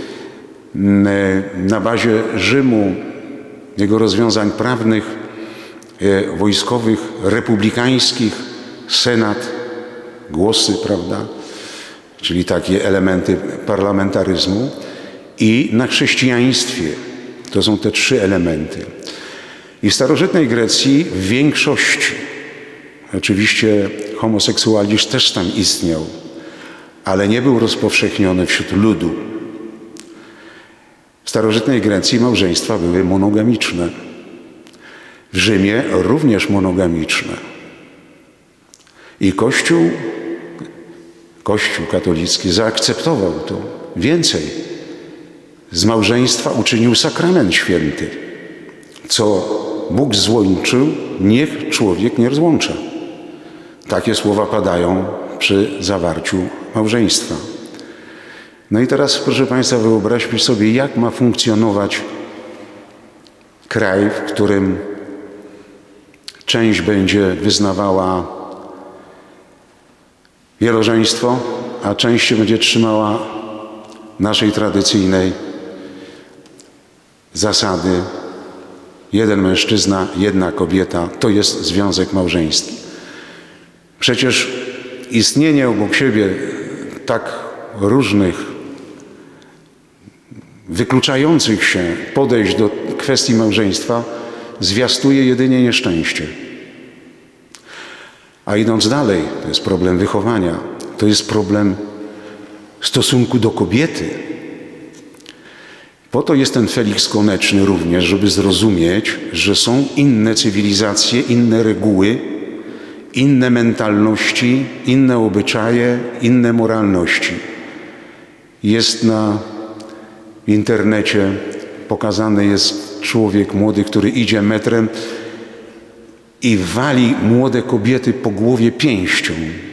na bazie Rzymu, jego rozwiązań prawnych, e, wojskowych, republikańskich, senat, głosy, prawda, czyli takie elementy parlamentaryzmu, i na chrześcijaństwie. To są te trzy elementy. I w starożytnej Grecji w większości, oczywiście homoseksualizm też tam istniał, ale nie był rozpowszechniony wśród ludu. W starożytnej Grecji małżeństwa były monogamiczne. W Rzymie również monogamiczne. I Kościół, Kościół katolicki zaakceptował to. Więcej, z małżeństwa uczynił sakrament święty. Co Bóg złączył, niech człowiek nie rozłącza. Takie słowa padają przy zawarciu małżeństwa. No i teraz, proszę Państwa, wyobraźmy sobie, jak ma funkcjonować kraj, w którym część będzie wyznawała wielożeństwo, a część się będzie trzymała naszej tradycyjnej zasady. Jeden mężczyzna, jedna kobieta, to jest związek małżeński. Przecież istnienie obok siebie tak różnych, wykluczających się podejść do kwestii małżeństwa zwiastuje jedynie nieszczęście. A idąc dalej, to jest problem wychowania, to jest problem stosunku do kobiety. Po to jest ten Felix Koneczny również, żeby zrozumieć, że są inne cywilizacje, inne reguły, inne mentalności, inne obyczaje, inne moralności. Jest na internecie pokazany jest człowiek młody, który idzie metrem i wali młode kobiety po głowie pięścią.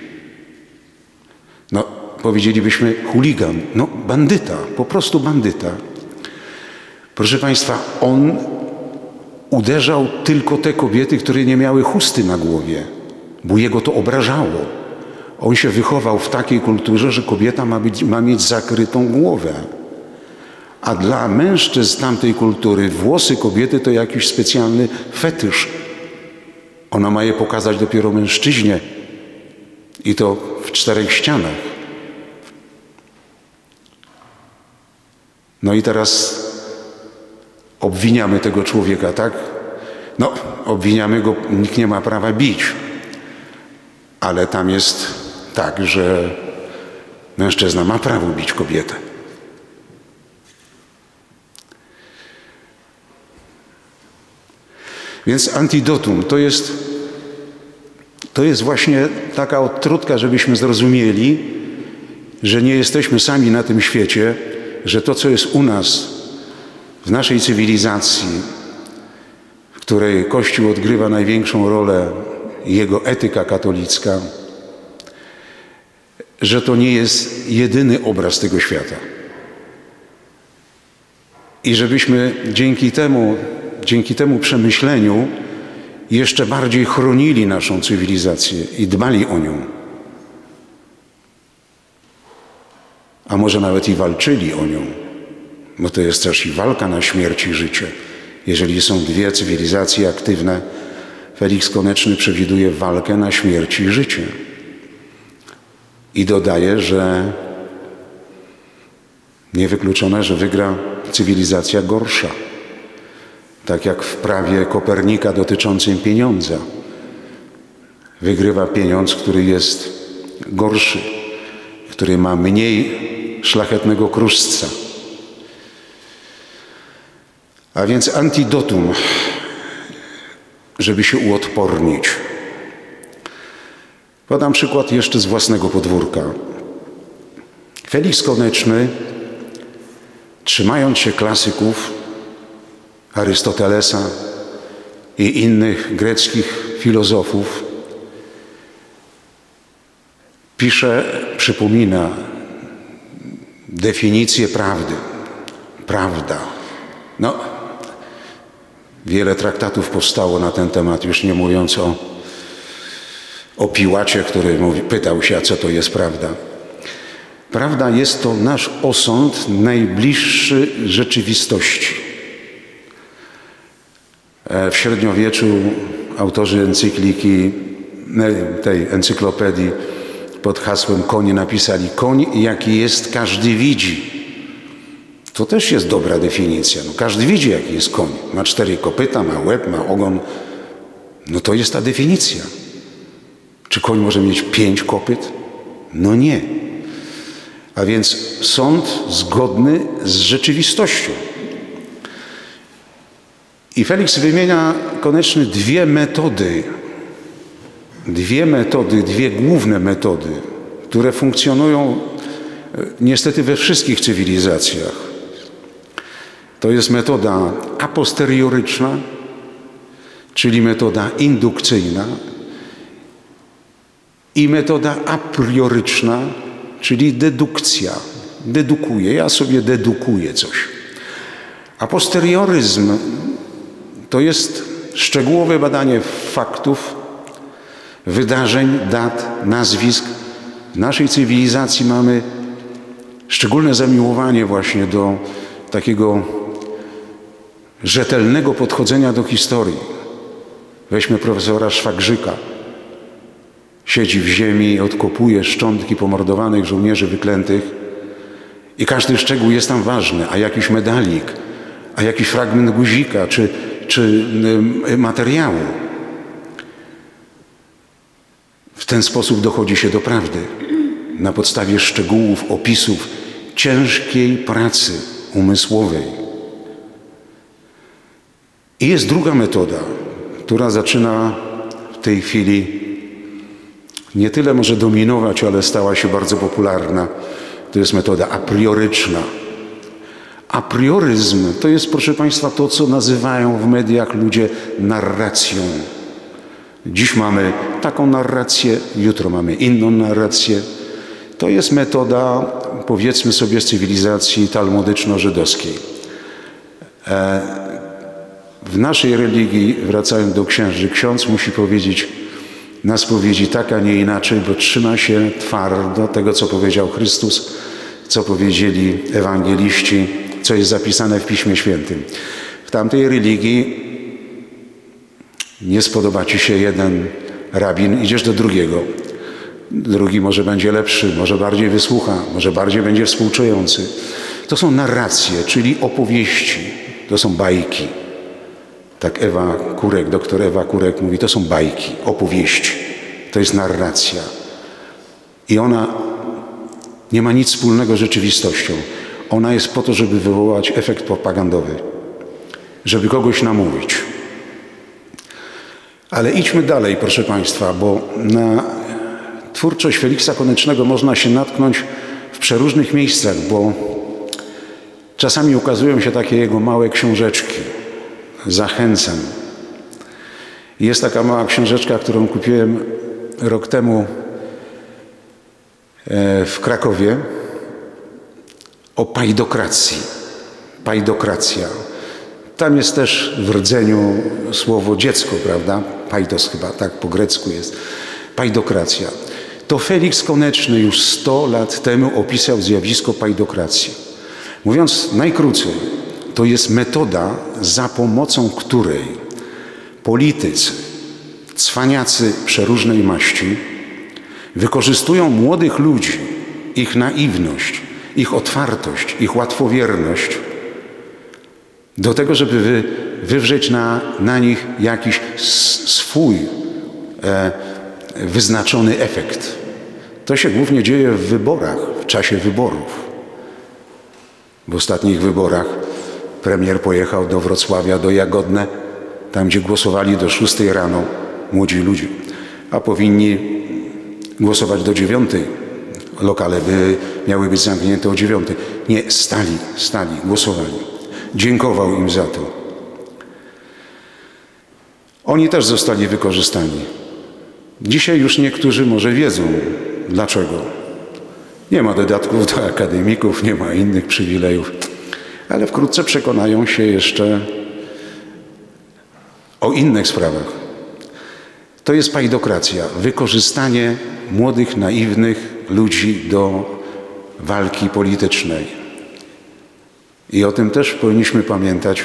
No, powiedzielibyśmy chuligan, no bandyta, po prostu bandyta. Proszę Państwa, on uderzał tylko te kobiety, które nie miały chusty na głowie, bo jego to obrażało. On się wychował w takiej kulturze, że kobieta ma, być, ma mieć zakrytą głowę. A dla mężczyzn tamtej kultury włosy kobiety to jakiś specjalny fetysz. Ona ma je pokazać dopiero mężczyźnie i to w czterech ścianach. No i teraz obwiniamy tego człowieka, tak? No, obwiniamy go, nikt nie ma prawa bić. Ale tam jest tak, że mężczyzna ma prawo bić kobietę. Więc antidotum to jest, to jest właśnie taka odtrutka, żebyśmy zrozumieli, że nie jesteśmy sami na tym świecie, że to, co jest u nas, w naszej cywilizacji, w której Kościół odgrywa największą rolę, jego etyka katolicka, że to nie jest jedyny obraz tego świata. I żebyśmy dzięki temu, dzięki temu przemyśleniu jeszcze bardziej chronili naszą cywilizację i dbali o nią. A może nawet i walczyli o nią, bo to jest też i walka na śmierć i życie. Jeżeli są dwie cywilizacje aktywne, Felix Koneczny przewiduje walkę na śmierć i życie. I dodaje, że niewykluczone, że wygra cywilizacja gorsza. Tak jak w prawie Kopernika dotyczącym pieniądza. Wygrywa pieniądz, który jest gorszy, który ma mniej szlachetnego kruszca. A więc antidotum, żeby się uodpornić. Podam przykład jeszcze z własnego podwórka. Felix Koneczny, trzymając się klasyków Arystotelesa i innych greckich filozofów, pisze, przypomina definicję prawdy. Prawda. No, wiele traktatów powstało na ten temat, już nie mówiąc o, o Piłacie, który mówi, pytał się, a co to jest prawda. Prawda jest to nasz osąd najbliższy rzeczywistości. W średniowieczu autorzy encykliki, tej encyklopedii pod hasłem koń napisali: koń jaki jest, każdy widzi. To też jest dobra definicja. No, każdy widzi, jaki jest koń. Ma cztery kopyta, ma łeb, ma ogon. No to jest ta definicja. Czy koń może mieć pięć kopyt? No nie. A więc sąd zgodny z rzeczywistością. I Felix wymienia Koneczny dwie metody, dwie metody, dwie główne metody, które funkcjonują niestety we wszystkich cywilizacjach. To jest metoda aposterioryczna, czyli metoda indukcyjna, i metoda aprioryczna, czyli dedukcja. Dedukuję, ja sobie dedukuję coś. Aposterioryzm to jest szczegółowe badanie faktów, wydarzeń, dat, nazwisk. W naszej cywilizacji mamy szczególne zamiłowanie właśnie do takiego rzetelnego podchodzenia do historii. Weźmy profesora Szwagrzyka. Siedzi w ziemi, odkopuje szczątki pomordowanych żołnierzy wyklętych i każdy szczegół jest tam ważny, a jakiś medalik, a jakiś fragment guzika czy, czy materiału. ten sposób dochodzi się do prawdy. Na podstawie szczegółów, opisów ciężkiej pracy umysłowej. I jest druga metoda, która zaczyna w tej chwili nie tyle może dominować, ale stała się bardzo popularna. To jest metoda aprioryczna. Aprioryzm to jest, proszę Państwa, to, co nazywają w mediach ludzie narracją. Dziś mamy taką narrację, jutro mamy inną narrację. To jest metoda, powiedzmy sobie, z cywilizacji talmudyczno-żydowskiej. W naszej religii, wracając do księży, ksiądz musi powiedzieć na spowiedzi tak, a nie inaczej, bo trzyma się twardo tego, co powiedział Chrystus, co powiedzieli ewangeliści, co jest zapisane w Piśmie Świętym. W tamtej religii nie spodoba ci się jeden rabin, idziesz do drugiego. Drugi może będzie lepszy, może bardziej wysłucha, może bardziej będzie współczujący. To są narracje, czyli opowieści. To są bajki. Tak Ewa Kurek, doktor Ewa Kurek mówi, to są bajki, opowieści. To jest narracja. I ona nie ma nic wspólnego z rzeczywistością. Ona jest po to, żeby wywołać efekt propagandowy. Żeby kogoś namówić. Ale idźmy dalej, proszę Państwa, bo na twórczość Feliksa Konecznego można się natknąć w przeróżnych miejscach, bo czasami ukazują się takie jego małe książeczki. Zachęcam. Jest taka mała książeczka, którą kupiłem rok temu w Krakowie o pajdokracji. Pajdokracja. Tam jest też w rdzeniu słowo dziecko, prawda? Pajdos chyba, tak po grecku jest. Pajdokracja. To Feliks Koneczny już sto lat temu opisał zjawisko pajdokracji. Mówiąc najkrócej, to jest metoda, za pomocą której politycy, cwaniacy przeróżnej maści wykorzystują młodych ludzi, ich naiwność, ich otwartość, ich łatwowierność do tego, żeby wy, wywrzeć na, na nich jakiś swój e, wyznaczony efekt. To się głównie dzieje w wyborach, w czasie wyborów. W ostatnich wyborach premier pojechał do Wrocławia, do Jagodne, tam gdzie głosowali do szóstej rano młodzi ludzie, a powinni głosować do dziewiątej. Lokale by miały być zamknięte o dziewiątej. Nie, stali, stali, głosowali. Dziękował im za to. Oni też zostali wykorzystani. Dzisiaj już niektórzy może wiedzą, dlaczego. Nie ma dodatków do akademików, nie ma innych przywilejów, ale wkrótce przekonają się jeszcze o innych sprawach. To jest pajdokracja, wykorzystanie młodych, naiwnych ludzi do walki politycznej. I o tym też powinniśmy pamiętać.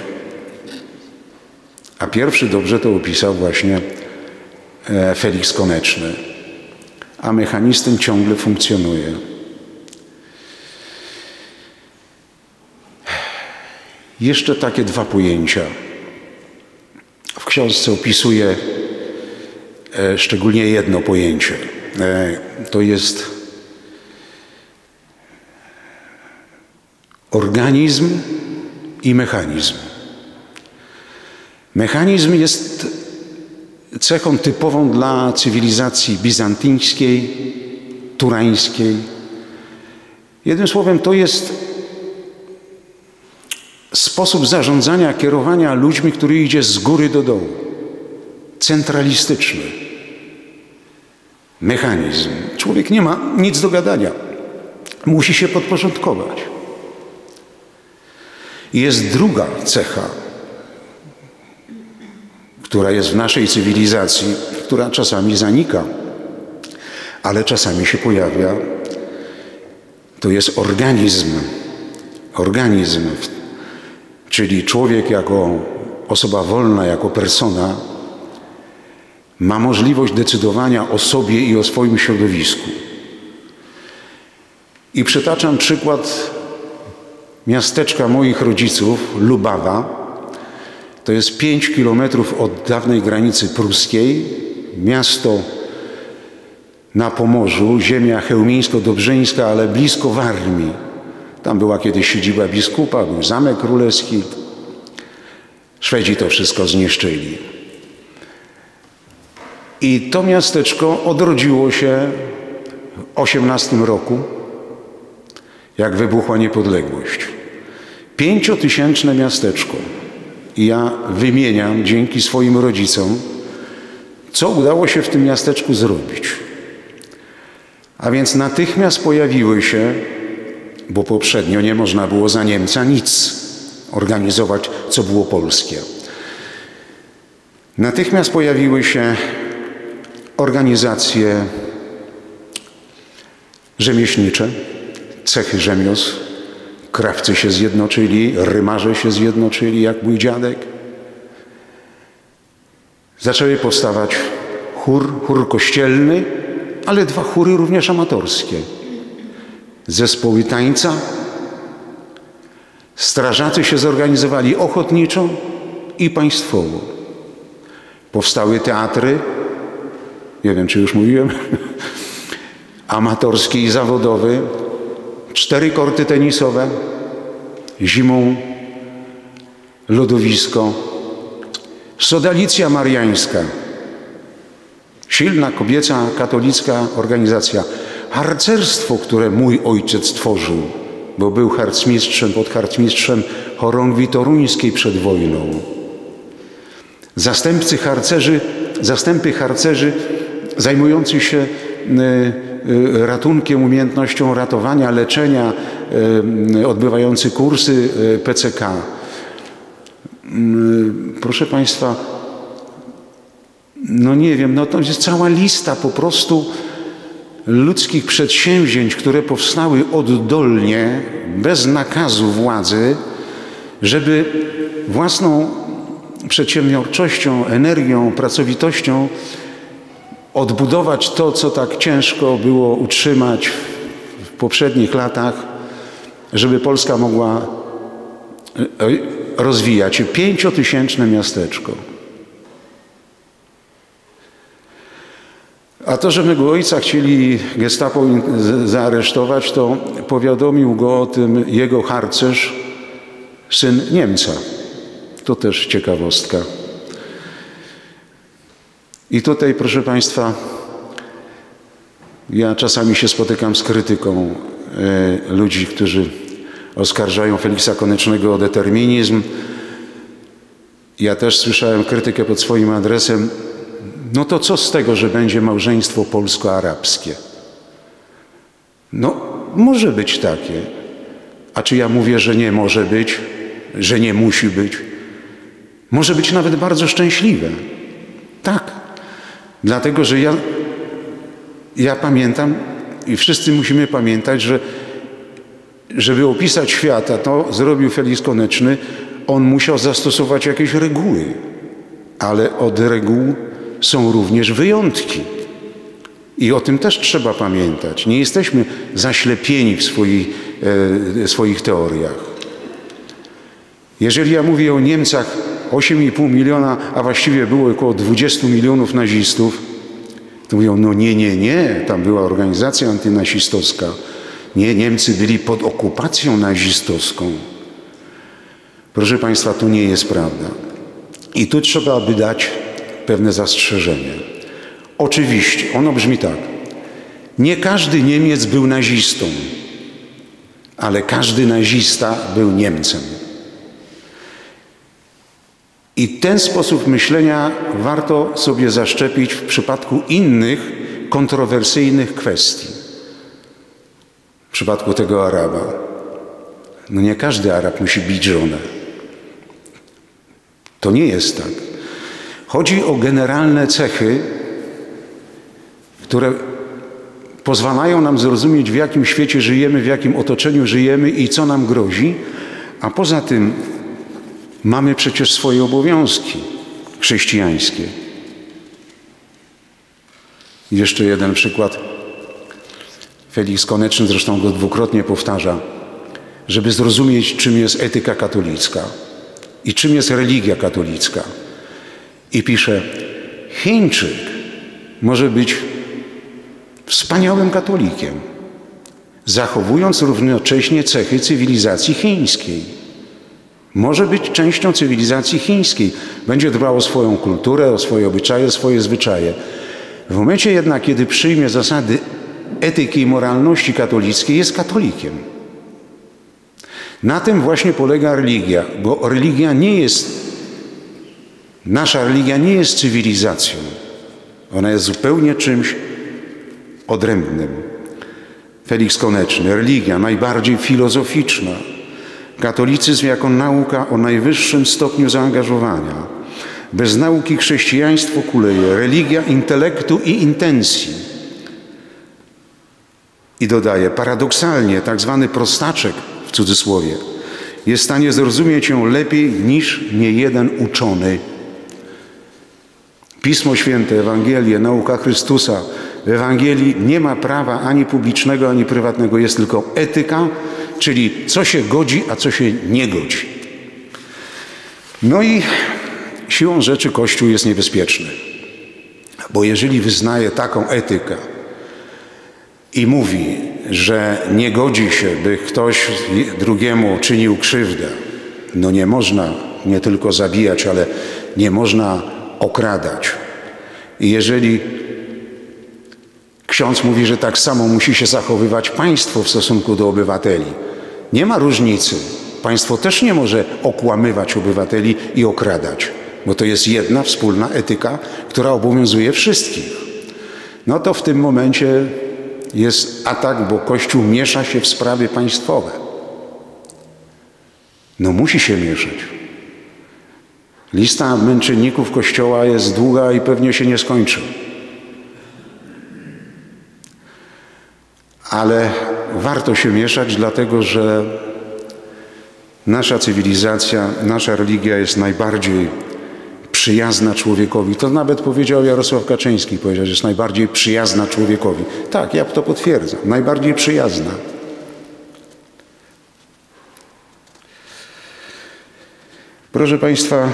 A pierwszy dobrze to opisał właśnie Feliks Koneczny. A mechanizm ten ciągle funkcjonuje. Jeszcze takie dwa pojęcia. W książce opisuję e, szczególnie jedno pojęcie. E, to jest organizm i mechanizm. Mechanizm jest cechą typową dla cywilizacji bizantyńskiej, turańskiej. Jednym słowem, to jest sposób zarządzania, kierowania ludźmi, który idzie z góry do dołu. Centralistyczny. Mechanizm. Człowiek nie ma nic do gadania. Musi się podporządkować. Jest druga cecha, która jest w naszej cywilizacji, która czasami zanika, ale czasami się pojawia. To jest organizm. Organizm. Czyli człowiek jako osoba wolna, jako persona ma możliwość decydowania o sobie i o swoim środowisku. I przytaczam przykład miasteczka moich rodziców, Lubawa. To jest pięć kilometrów od dawnej granicy pruskiej. Miasto na Pomorzu, ziemia chełmińsko-dobrzyńska, ale blisko Warmii. Tam była kiedyś siedziba biskupa, był Zamek Królewski. Szwedzi to wszystko zniszczyli. I to miasteczko odrodziło się w osiemnastym roku, jak wybuchła niepodległość. Pięciotysięczne miasteczko. I ja wymieniam dzięki swoim rodzicom, co udało się w tym miasteczku zrobić. A więc natychmiast pojawiły się, bo poprzednio nie można było za Niemca nic organizować, co było polskie. Natychmiast pojawiły się organizacje rzemieślnicze, cechy rzemiosł, krawcy się zjednoczyli, rymarze się zjednoczyli, jak mój dziadek. Zaczęły powstawać chór, chór kościelny, ale dwa chóry również amatorskie. Zespoły tańca. Strażacy się zorganizowali ochotniczo i państwowo. Powstały teatry, nie wiem, czy już mówiłem, amatorskie i zawodowe, cztery korty tenisowe, zimą lodowisko, Sodalicja Mariańska, silna kobieca katolicka organizacja, harcerstwo, które mój ojciec tworzył, bo był harcmistrzem, pod harcmistrzem chorągwi toruńskiej przed wojną. Zastępcy harcerzy, zastępy harcerzy zajmujący się ratunkiem, umiejętnością ratowania, leczenia, odbywający kursy P C K. Proszę Państwa, no nie wiem, no to jest cała lista po prostu ludzkich przedsięwzięć, które powstały oddolnie, bez nakazu władzy, żeby własną przedsiębiorczością, energią, pracowitością odbudować to, co tak ciężko było utrzymać w poprzednich latach, żeby Polska mogła rozwijać się. Pięciotysięczne miasteczko. A to, że mego ojca chcieli gestapo zaaresztować, to powiadomił go o tym jego harcerz, syn Niemca. To też ciekawostka. I tutaj, proszę Państwa, ja czasami się spotykam z krytyką e, ludzi, którzy oskarżają Feliksa Konecznego o determinizm. Ja też słyszałem krytykę pod swoim adresem. No to co z tego, że będzie małżeństwo polsko-arabskie? No, może być takie. A czy ja mówię, że nie może być, że nie musi być? Może być nawet bardzo szczęśliwe. Tak. Dlatego, że ja, ja pamiętam i wszyscy musimy pamiętać, że żeby opisać świat, a to zrobił Feliks Koneczny, on musiał zastosować jakieś reguły. Ale od reguł są również wyjątki. I o tym też trzeba pamiętać. Nie jesteśmy zaślepieni w swoich, e, swoich teoriach. Jeżeli ja mówię o Niemcach, osiem i pół miliona, a właściwie było około dwudziestu milionów nazistów, to mówią, no nie, nie, nie, tam była organizacja antynazistowska. Nie, Niemcy byli pod okupacją nazistowską. Proszę Państwa, to nie jest prawda. I tu trzeba by dać pewne zastrzeżenie. Oczywiście, ono brzmi tak. Nie każdy Niemiec był nazistą, ale każdy nazista był Niemcem. I ten sposób myślenia warto sobie zaszczepić w przypadku innych kontrowersyjnych kwestii. W przypadku tego Araba. No nie każdy Arab musi bić żonę. To nie jest tak. Chodzi o generalne cechy, które pozwalają nam zrozumieć, w jakim świecie żyjemy, w jakim otoczeniu żyjemy i co nam grozi, a poza tym mamy przecież swoje obowiązki chrześcijańskie. Jeszcze jeden przykład. Feliks Koneczny zresztą go dwukrotnie powtarza, żeby zrozumieć, czym jest etyka katolicka i czym jest religia katolicka. I pisze, Chińczyk może być wspaniałym katolikiem, zachowując równocześnie cechy cywilizacji chińskiej. Może być częścią cywilizacji chińskiej. Będzie dbał o swoją kulturę, o swoje obyczaje, o swoje zwyczaje. W momencie jednak, kiedy przyjmie zasady etyki i moralności katolickiej, jest katolikiem. Na tym właśnie polega religia, bo religia nie jest, nasza religia nie jest cywilizacją. Ona jest zupełnie czymś odrębnym. Felix Koneczny, religia najbardziej filozoficzna. Katolicyzm jako nauka o najwyższym stopniu zaangażowania. Bez nauki chrześcijaństwo kuleje. Religia intelektu i intencji. I dodaje, paradoksalnie tak zwany prostaczek, w cudzysłowie, jest w stanie zrozumieć ją lepiej niż niejeden uczony. Pismo Święte, Ewangelie, nauka Chrystusa. W Ewangelii nie ma prawa ani publicznego, ani prywatnego. Jest tylko etyka, czyli co się godzi, a co się nie godzi. No i siłą rzeczy Kościół jest niebezpieczny. Bo jeżeli wyznaje taką etykę i mówi, że nie godzi się, by ktoś drugiemu czynił krzywdę, no nie można nie tylko zabijać, ale nie można okradać. I jeżeli ksiądz mówi, że tak samo musi się zachowywać państwo w stosunku do obywateli, nie ma różnicy. Państwo też nie może okłamywać obywateli i okradać, bo to jest jedna wspólna etyka, która obowiązuje wszystkich. No to w tym momencie jest atak, bo Kościół miesza się w sprawy państwowe. No musi się mieszać. Lista męczenników Kościoła jest długa i pewnie się nie skończy. Ale warto się mieszać, dlatego że nasza cywilizacja, nasza religia jest najbardziej przyjazna człowiekowi. To nawet powiedział Jarosław Kaczyński, powiedział, że jest najbardziej przyjazna człowiekowi. Tak, ja to potwierdzam. Najbardziej przyjazna. Proszę Państwa,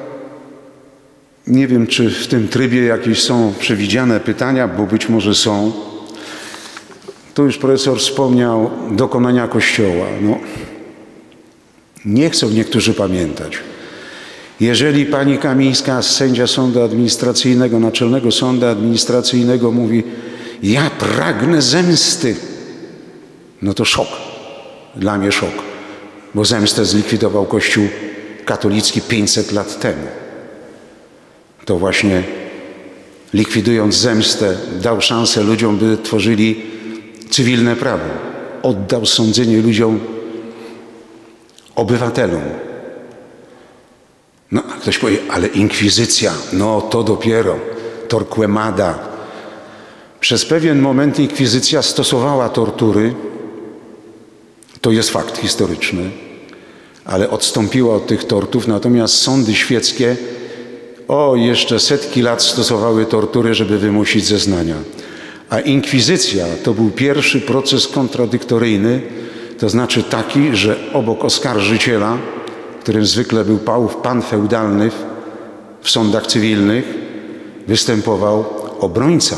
nie wiem, czy w tym trybie jakieś są przewidziane pytania, bo być może są. Tu już profesor wspomniał dokonania Kościoła. No, nie chcą niektórzy pamiętać. Jeżeli pani Kamińska, sędzia Sądu Administracyjnego, Naczelnego Sądu Administracyjnego mówi, ja pragnę zemsty, no to szok. Dla mnie szok, bo zemstę zlikwidował Kościół katolicki pięćset lat temu. To właśnie likwidując zemstę dał szansę ludziom, by tworzyli cywilne prawo. Oddał sądzenie ludziom, obywatelom. No, a ktoś powie, ale inkwizycja, no to dopiero, Torquemada. Przez pewien moment inkwizycja stosowała tortury, to jest fakt historyczny, ale odstąpiła od tych tortur, natomiast sądy świeckie, o, jeszcze setki lat stosowały tortury, żeby wymusić zeznania. A inkwizycja to był pierwszy proces kontradyktoryjny, to znaczy taki, że obok oskarżyciela, którym zwykle był pan feudalny w sądach cywilnych, występował obrońca.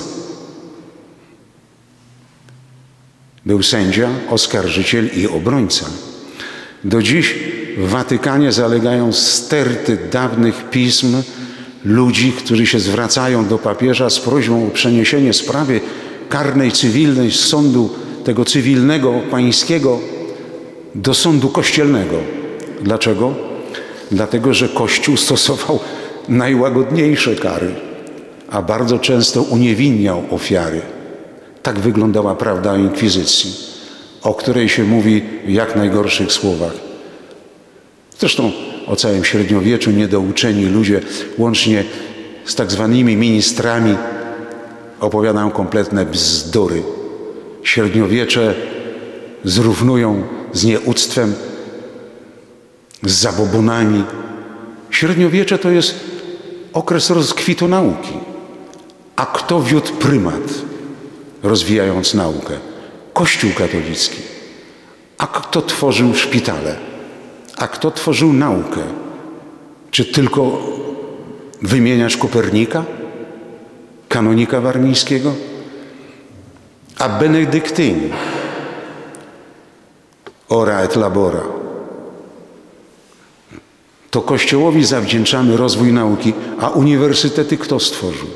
Był sędzia, oskarżyciel i obrońca. Do dziś w Watykanie zalegają sterty dawnych pism ludzi, którzy się zwracają do papieża z prośbą o przeniesienie sprawy karnej, cywilnej z sądu tego cywilnego, pańskiego do sądu kościelnego. Dlaczego? Dlatego, że Kościół stosował najłagodniejsze kary, a bardzo często uniewinniał ofiary. Tak wyglądała prawda o inkwizycji, o której się mówi w jak najgorszych słowach. Zresztą o całym średniowieczu niedouczeni ludzie, łącznie z tak zwanymi ministrami, opowiadają kompletne bzdury. Średniowiecze zrównują z nieuctwem, z zabobonami. Średniowiecze to jest okres rozkwitu nauki. A kto wiódł prymat, rozwijając naukę? Kościół katolicki. A kto tworzył szpitale? A kto tworzył naukę? Czy tylko wymieniać Kopernika? Kanonika Warmińskiego? a benedyktyni, ora et labora. To Kościołowi zawdzięczamy rozwój nauki, a uniwersytety kto stworzył?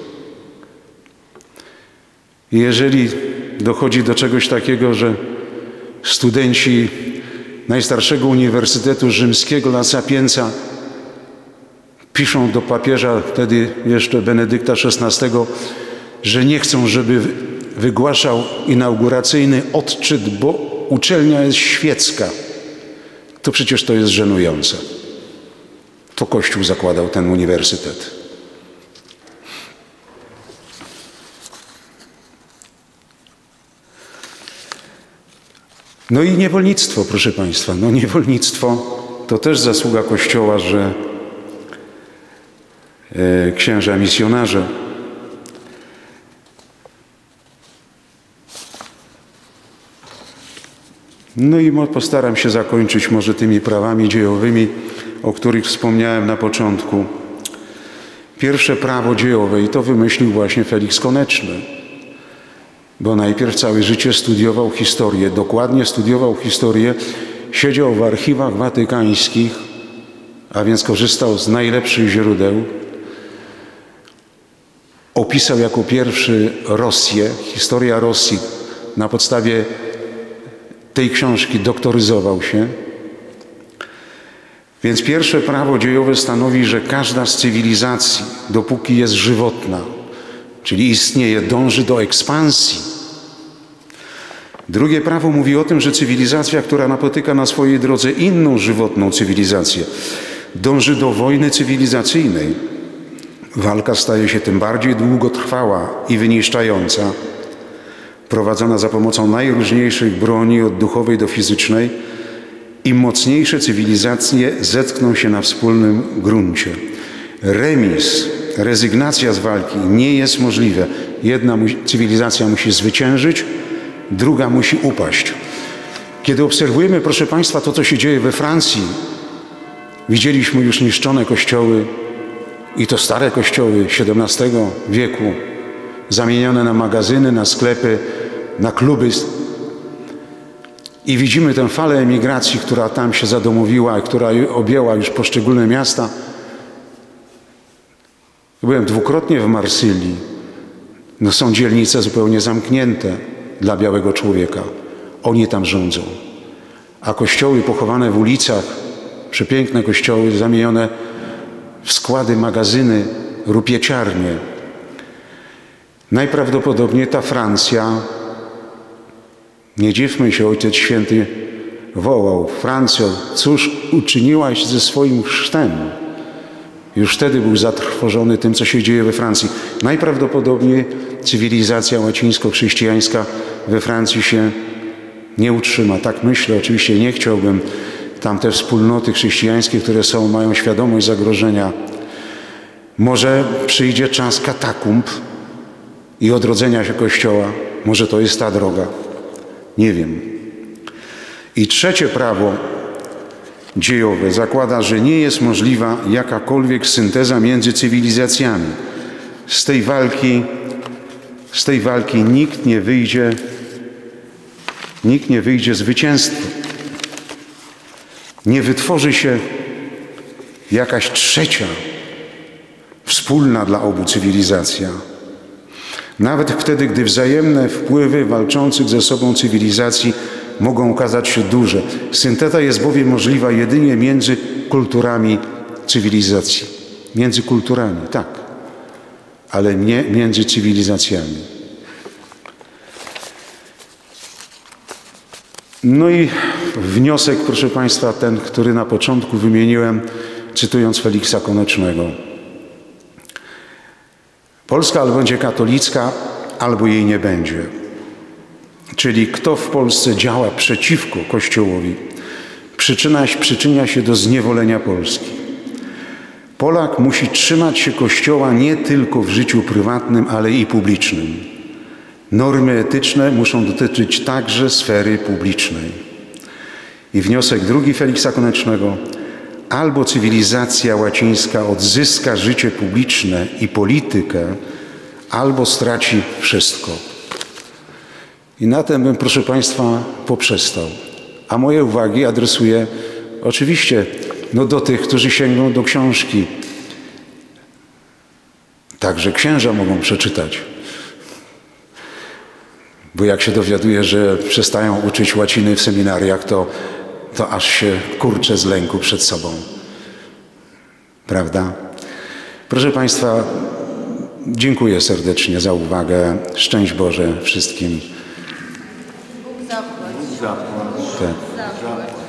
Jeżeli dochodzi do czegoś takiego, że studenci najstarszego Uniwersytetu Rzymskiego La Sapienza piszą do papieża, wtedy jeszcze Benedykta szesnastego, że nie chcą, żeby wygłaszał inauguracyjny odczyt, bo uczelnia jest świecka, to przecież to jest żenujące. To Kościół zakładał ten uniwersytet. No i niewolnictwo, proszę Państwa. No niewolnictwo to też zasługa Kościoła, że e, księża misjonarze no i postaram się zakończyć może tymi prawami dziejowymi, o których wspomniałem na początku. Pierwsze prawo dziejowe i to wymyślił właśnie Felix Koneczny, bo najpierw całe życie studiował historię, dokładnie studiował historię, siedział w archiwach watykańskich, a więc korzystał z najlepszych źródeł. Opisał jako pierwszy Rosję, historia Rosji. Na podstawie tej książki doktoryzował się. Więc pierwsze prawo dziejowe stanowi, że każda z cywilizacji, dopóki jest żywotna, czyli istnieje, dąży do ekspansji. Drugie prawo mówi o tym, że cywilizacja, która napotyka na swojej drodze inną żywotną cywilizację, dąży do wojny cywilizacyjnej. Walka staje się tym bardziej długotrwała i wyniszczająca, prowadzona za pomocą najróżniejszych broni, od duchowej do fizycznej. Im mocniejsze cywilizacje zetkną się na wspólnym gruncie. Remis, rezygnacja z walki nie jest możliwe. Jedna cywilizacja musi zwyciężyć, druga musi upaść. Kiedy obserwujemy, proszę Państwa, to, co się dzieje we Francji, widzieliśmy już niszczone kościoły i to stare kościoły siedemnastego wieku, zamienione na magazyny, na sklepy, na kluby. I widzimy tę falę emigracji, która tam się zadomowiła i która objęła już poszczególne miasta. Byłem dwukrotnie w Marsylii. No są dzielnice zupełnie zamknięte dla białego człowieka. Oni tam rządzą. A kościoły pochowane w ulicach, przepiękne kościoły zamienione w składy, magazyny, rupieciarnie. Najprawdopodobniej ta Francja, nie dziwmy się, Ojciec Święty wołał: Francjo, cóż uczyniłaś ze swoim chrztem? Już wtedy był zatrwożony tym, co się dzieje we Francji. Najprawdopodobniej cywilizacja łacińsko-chrześcijańska we Francji się nie utrzyma. Tak myślę, oczywiście nie chciałbym. Tam te wspólnoty chrześcijańskie, które są, mają świadomość zagrożenia. Może przyjdzie czas katakumb i odrodzenia się Kościoła. Może to jest ta droga. Nie wiem. I trzecie prawo dziejowe zakłada, że nie jest możliwa jakakolwiek synteza między cywilizacjami. Z tej walki, z tej walki nikt nie wyjdzie, nikt nie wyjdzie zwycięstwem. Nie wytworzy się jakaś trzecia, wspólna dla obu cywilizacja. Nawet wtedy, gdy wzajemne wpływy walczących ze sobą cywilizacji mogą okazać się duże. Synteza jest bowiem możliwa jedynie między kulturami cywilizacji. Między kulturami, tak, ale nie między cywilizacjami. No i wniosek, proszę Państwa, ten, który na początku wymieniłem, cytując Feliksa Konecznego. Polska albo będzie katolicka, albo jej nie będzie. Czyli kto w Polsce działa przeciwko Kościołowi, przyczynia, przyczynia się do zniewolenia Polski. Polak musi trzymać się Kościoła nie tylko w życiu prywatnym, ale i publicznym. Normy etyczne muszą dotyczyć także sfery publicznej. I wniosek drugi Feliksa Konecznego: albo cywilizacja łacińska odzyska życie publiczne i politykę, albo straci wszystko. I na tym bym, proszę Państwa, poprzestał. A moje uwagi adresuję oczywiście no, do tych, którzy sięgną do książki. Także księża mogą przeczytać. Bo jak się dowiaduję, że przestają uczyć łaciny w seminariach, to, to aż się kurczę z lęku przed sobą. Prawda? Proszę Państwa, dziękuję serdecznie za uwagę. Szczęść Boże wszystkim. Bóg zapłać. Zapłać. Tak. Zapłać.